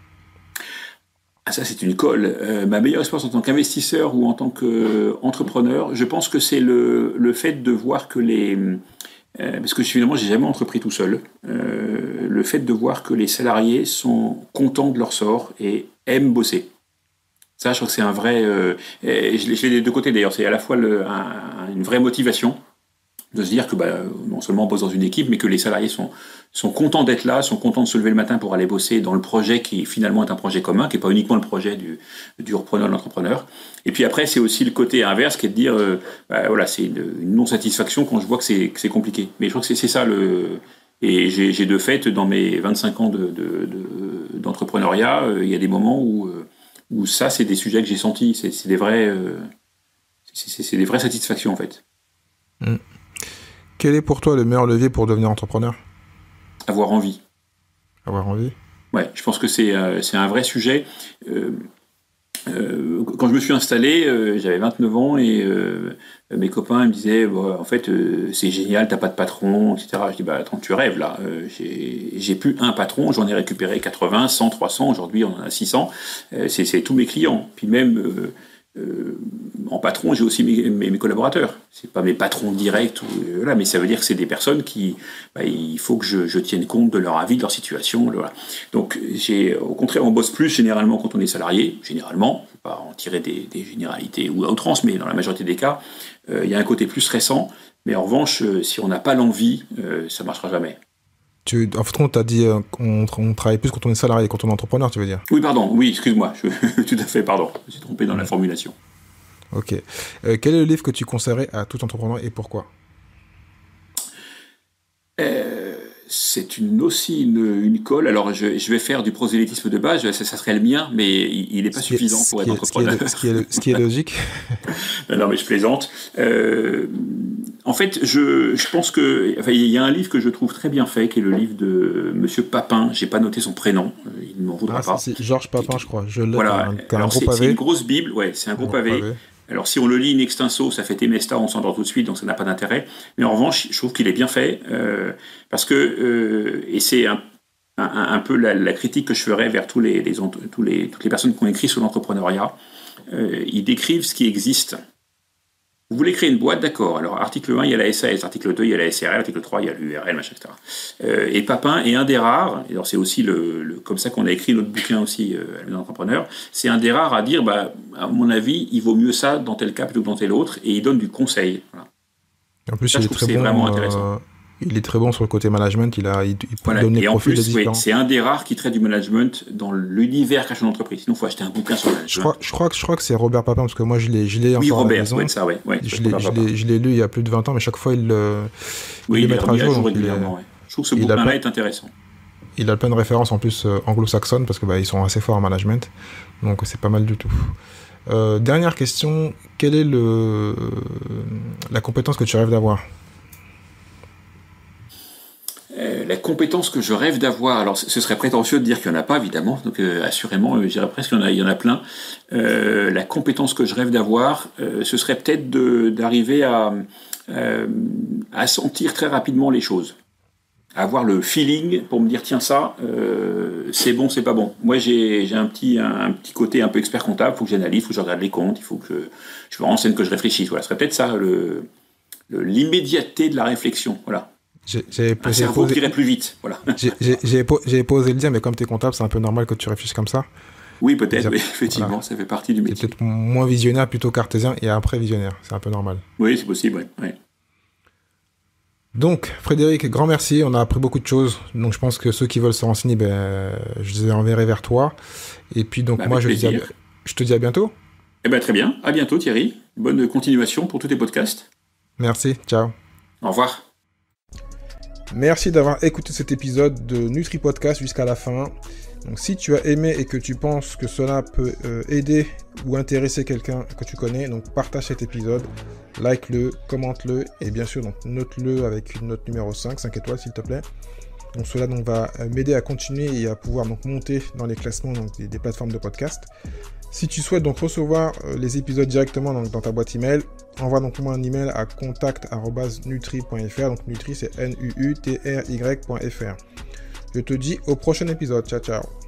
Ça, c'est une colle. Ma meilleure expérience en tant qu'investisseur ou en tant qu'entrepreneur, je pense que c'est le fait de voir que parce que finalement, j'ai jamais entrepris tout seul. Le fait de voir que les salariés sont contents de leur sort et aiment bosser. Ça, je crois que c'est un vrai... je l'ai des deux côtés d'ailleurs. C'est à la fois une vraie motivation de se dire que non seulement on bosse dans une équipe, mais que les salariés sont contents d'être là, sont contents de se lever le matin pour aller bosser dans le projet qui finalement est un projet commun, qui n'est pas uniquement le projet du repreneur, de l'entrepreneur. Et puis après, c'est aussi le côté inverse qui est de dire, voilà, c'est une non-satisfaction quand je vois que c'est compliqué. Mais je crois que c'est ça Et j'ai de fait, dans mes 25 ans d'entrepreneuriat, il y a des moments où ça, c'est des sujets que j'ai sentis. C'est des vraies satisfactions, en fait. Quel est pour toi le meilleur levier pour devenir entrepreneur ? Avoir envie. Avoir envie ? Ouais, je pense que c'est un vrai sujet. Quand je me suis installé, j'avais 29 ans et mes copains me disaient en fait c'est génial, t'as pas de patron, etc. Je dis attends, tu rêves là. J'ai plus un patron, j'en ai récupéré 80, 100, 300. Aujourd'hui on en a 600. C'est tous mes clients. Puis même en patron, j'ai aussi mes collaborateurs. C'est pas mes patrons directs, mais ça veut dire que c'est des personnes qui, il faut que je tienne compte de leur avis, de leur situation. Voilà. Donc, au contraire, on bosse plus généralement quand on est salarié. Généralement, je ne vais pas en tirer des généralités ou à outrance, mais dans la majorité des cas, il y a un côté plus stressant. Mais en revanche, si on n'a pas l'envie, ça ne marchera jamais. En fait, on t'a dit qu'on travaille plus quand on est salarié, quand on est entrepreneur, tu veux dire ? Oui, pardon. Oui, excuse-moi. Tout à fait, pardon. Je me suis trompé dans la formulation. Ok. Quel est le livre que tu conseillerais à tout entrepreneur et pourquoi ? C'est aussi une colle. Alors, je vais faire du prosélytisme de base. Ça serait le mien, mais il n'est pas suffisant pour être entrepreneur. Ce qui est logique. Non, mais je plaisante. En fait, je pense que il y a un livre que je trouve très bien fait, qui est le livre de Monsieur Papin. J'ai pas noté son prénom. Il ne m'en voudra pas. C'est Georges Papin, je crois. Voilà. Alors, c'est une grosse bible. Ouais, c'est un gros pavé. Alors, si on le lit in extenso, ça fait Temesta, on s'endort tout de suite, donc ça n'a pas d'intérêt. Mais en revanche, je trouve qu'il est bien fait, parce que, et c'est un peu la critique que je ferais vers toutes les personnes qui ont écrit sur l'entrepreneuriat. Ils décrivent ce qui existe. Vous voulez créer une boîte, d'accord. Alors, article 1, il y a la SAS, article 2, il y a la SRL, article 3, il y a l'URL, machin, etc. Et Papin est un des rares, et alors c'est aussi comme ça qu'on a écrit notre bouquin aussi, l'entrepreneur, c'est un des rares à dire, à mon avis, il vaut mieux ça dans tel cas plutôt que dans tel autre, et il donne du conseil. Voilà. En plus, ça, c'est vraiment intéressant. Il est très bon sur le côté management, il donne les profils des différents. C'est un des rares qui traite du management dans l'univers caché d'entreprise. Sinon, il faut acheter un bouquin sur le management. Je crois que c'est Robert Papin, parce que moi, je l'ai encore Robert, à la maison. Ça, ouais. Je l'ai lu il y a plus de 20 ans, mais chaque fois, il le met à jour. Régulièrement, Je trouve que ce bouquin-là est intéressant. Il a plein de références, en plus, anglo-saxonnes, parce que ils sont assez forts en management. Donc, c'est pas mal du tout. Dernière question, quelle est la compétence que tu rêves d'avoir ? La compétence que je rêve d'avoir, alors ce serait prétentieux de dire qu'il n'y en a pas, évidemment, donc assurément, je dirais presque qu'il y en a plein. La compétence que je rêve d'avoir, ce serait peut-être d'arriver à sentir très rapidement les choses. À avoir le feeling pour me dire, tiens, ça, c'est bon, c'est pas bon. Moi, j'ai un petit côté un peu expert comptable, il faut que j'analyse, il faut que je regarde les comptes, il faut que je me renseigne, que je réfléchisse. Voilà, ce serait peut-être ça, l'immédiateté de la réflexion, voilà. Un cerveau qui irait plus vite, voilà. J'ai pas osé le dire, mais comme tu es comptable, c'est un peu normal que tu réfléchisses comme ça. Oui, peut-être, effectivement, voilà. Ça fait partie du métier. C'est peut-être moins visionnaire, plutôt cartésien, et après visionnaire, c'est un peu normal. Oui, c'est possible, oui. Donc, Frédéric, grand merci, on a appris beaucoup de choses. Donc, je pense que ceux qui veulent se renseigner, je les enverrai vers toi. Et puis, donc, moi, je te dis à bientôt. Très bien, à bientôt Thierry. Bonne continuation pour tous tes podcasts. Merci, ciao. Au revoir. Merci d'avoir écouté cet épisode de Nutri Podcast jusqu'à la fin. Donc, si tu as aimé et que tu penses que cela peut aider ou intéresser quelqu'un que tu connais, donc partage cet épisode, like-le, commente-le et bien sûr donc note-le avec une note numéro 5 étoiles s'il te plaît. Donc cela donc va m'aider à continuer et à pouvoir donc monter dans les classements donc, des plateformes de podcast. Si tu souhaites donc recevoir les épisodes directement donc, dans ta boîte email, envoie donc moi un email à contact@nutri.fr. Donc Nutri c'est NUUTRY.fr. Je te dis au prochain épisode. Ciao ciao.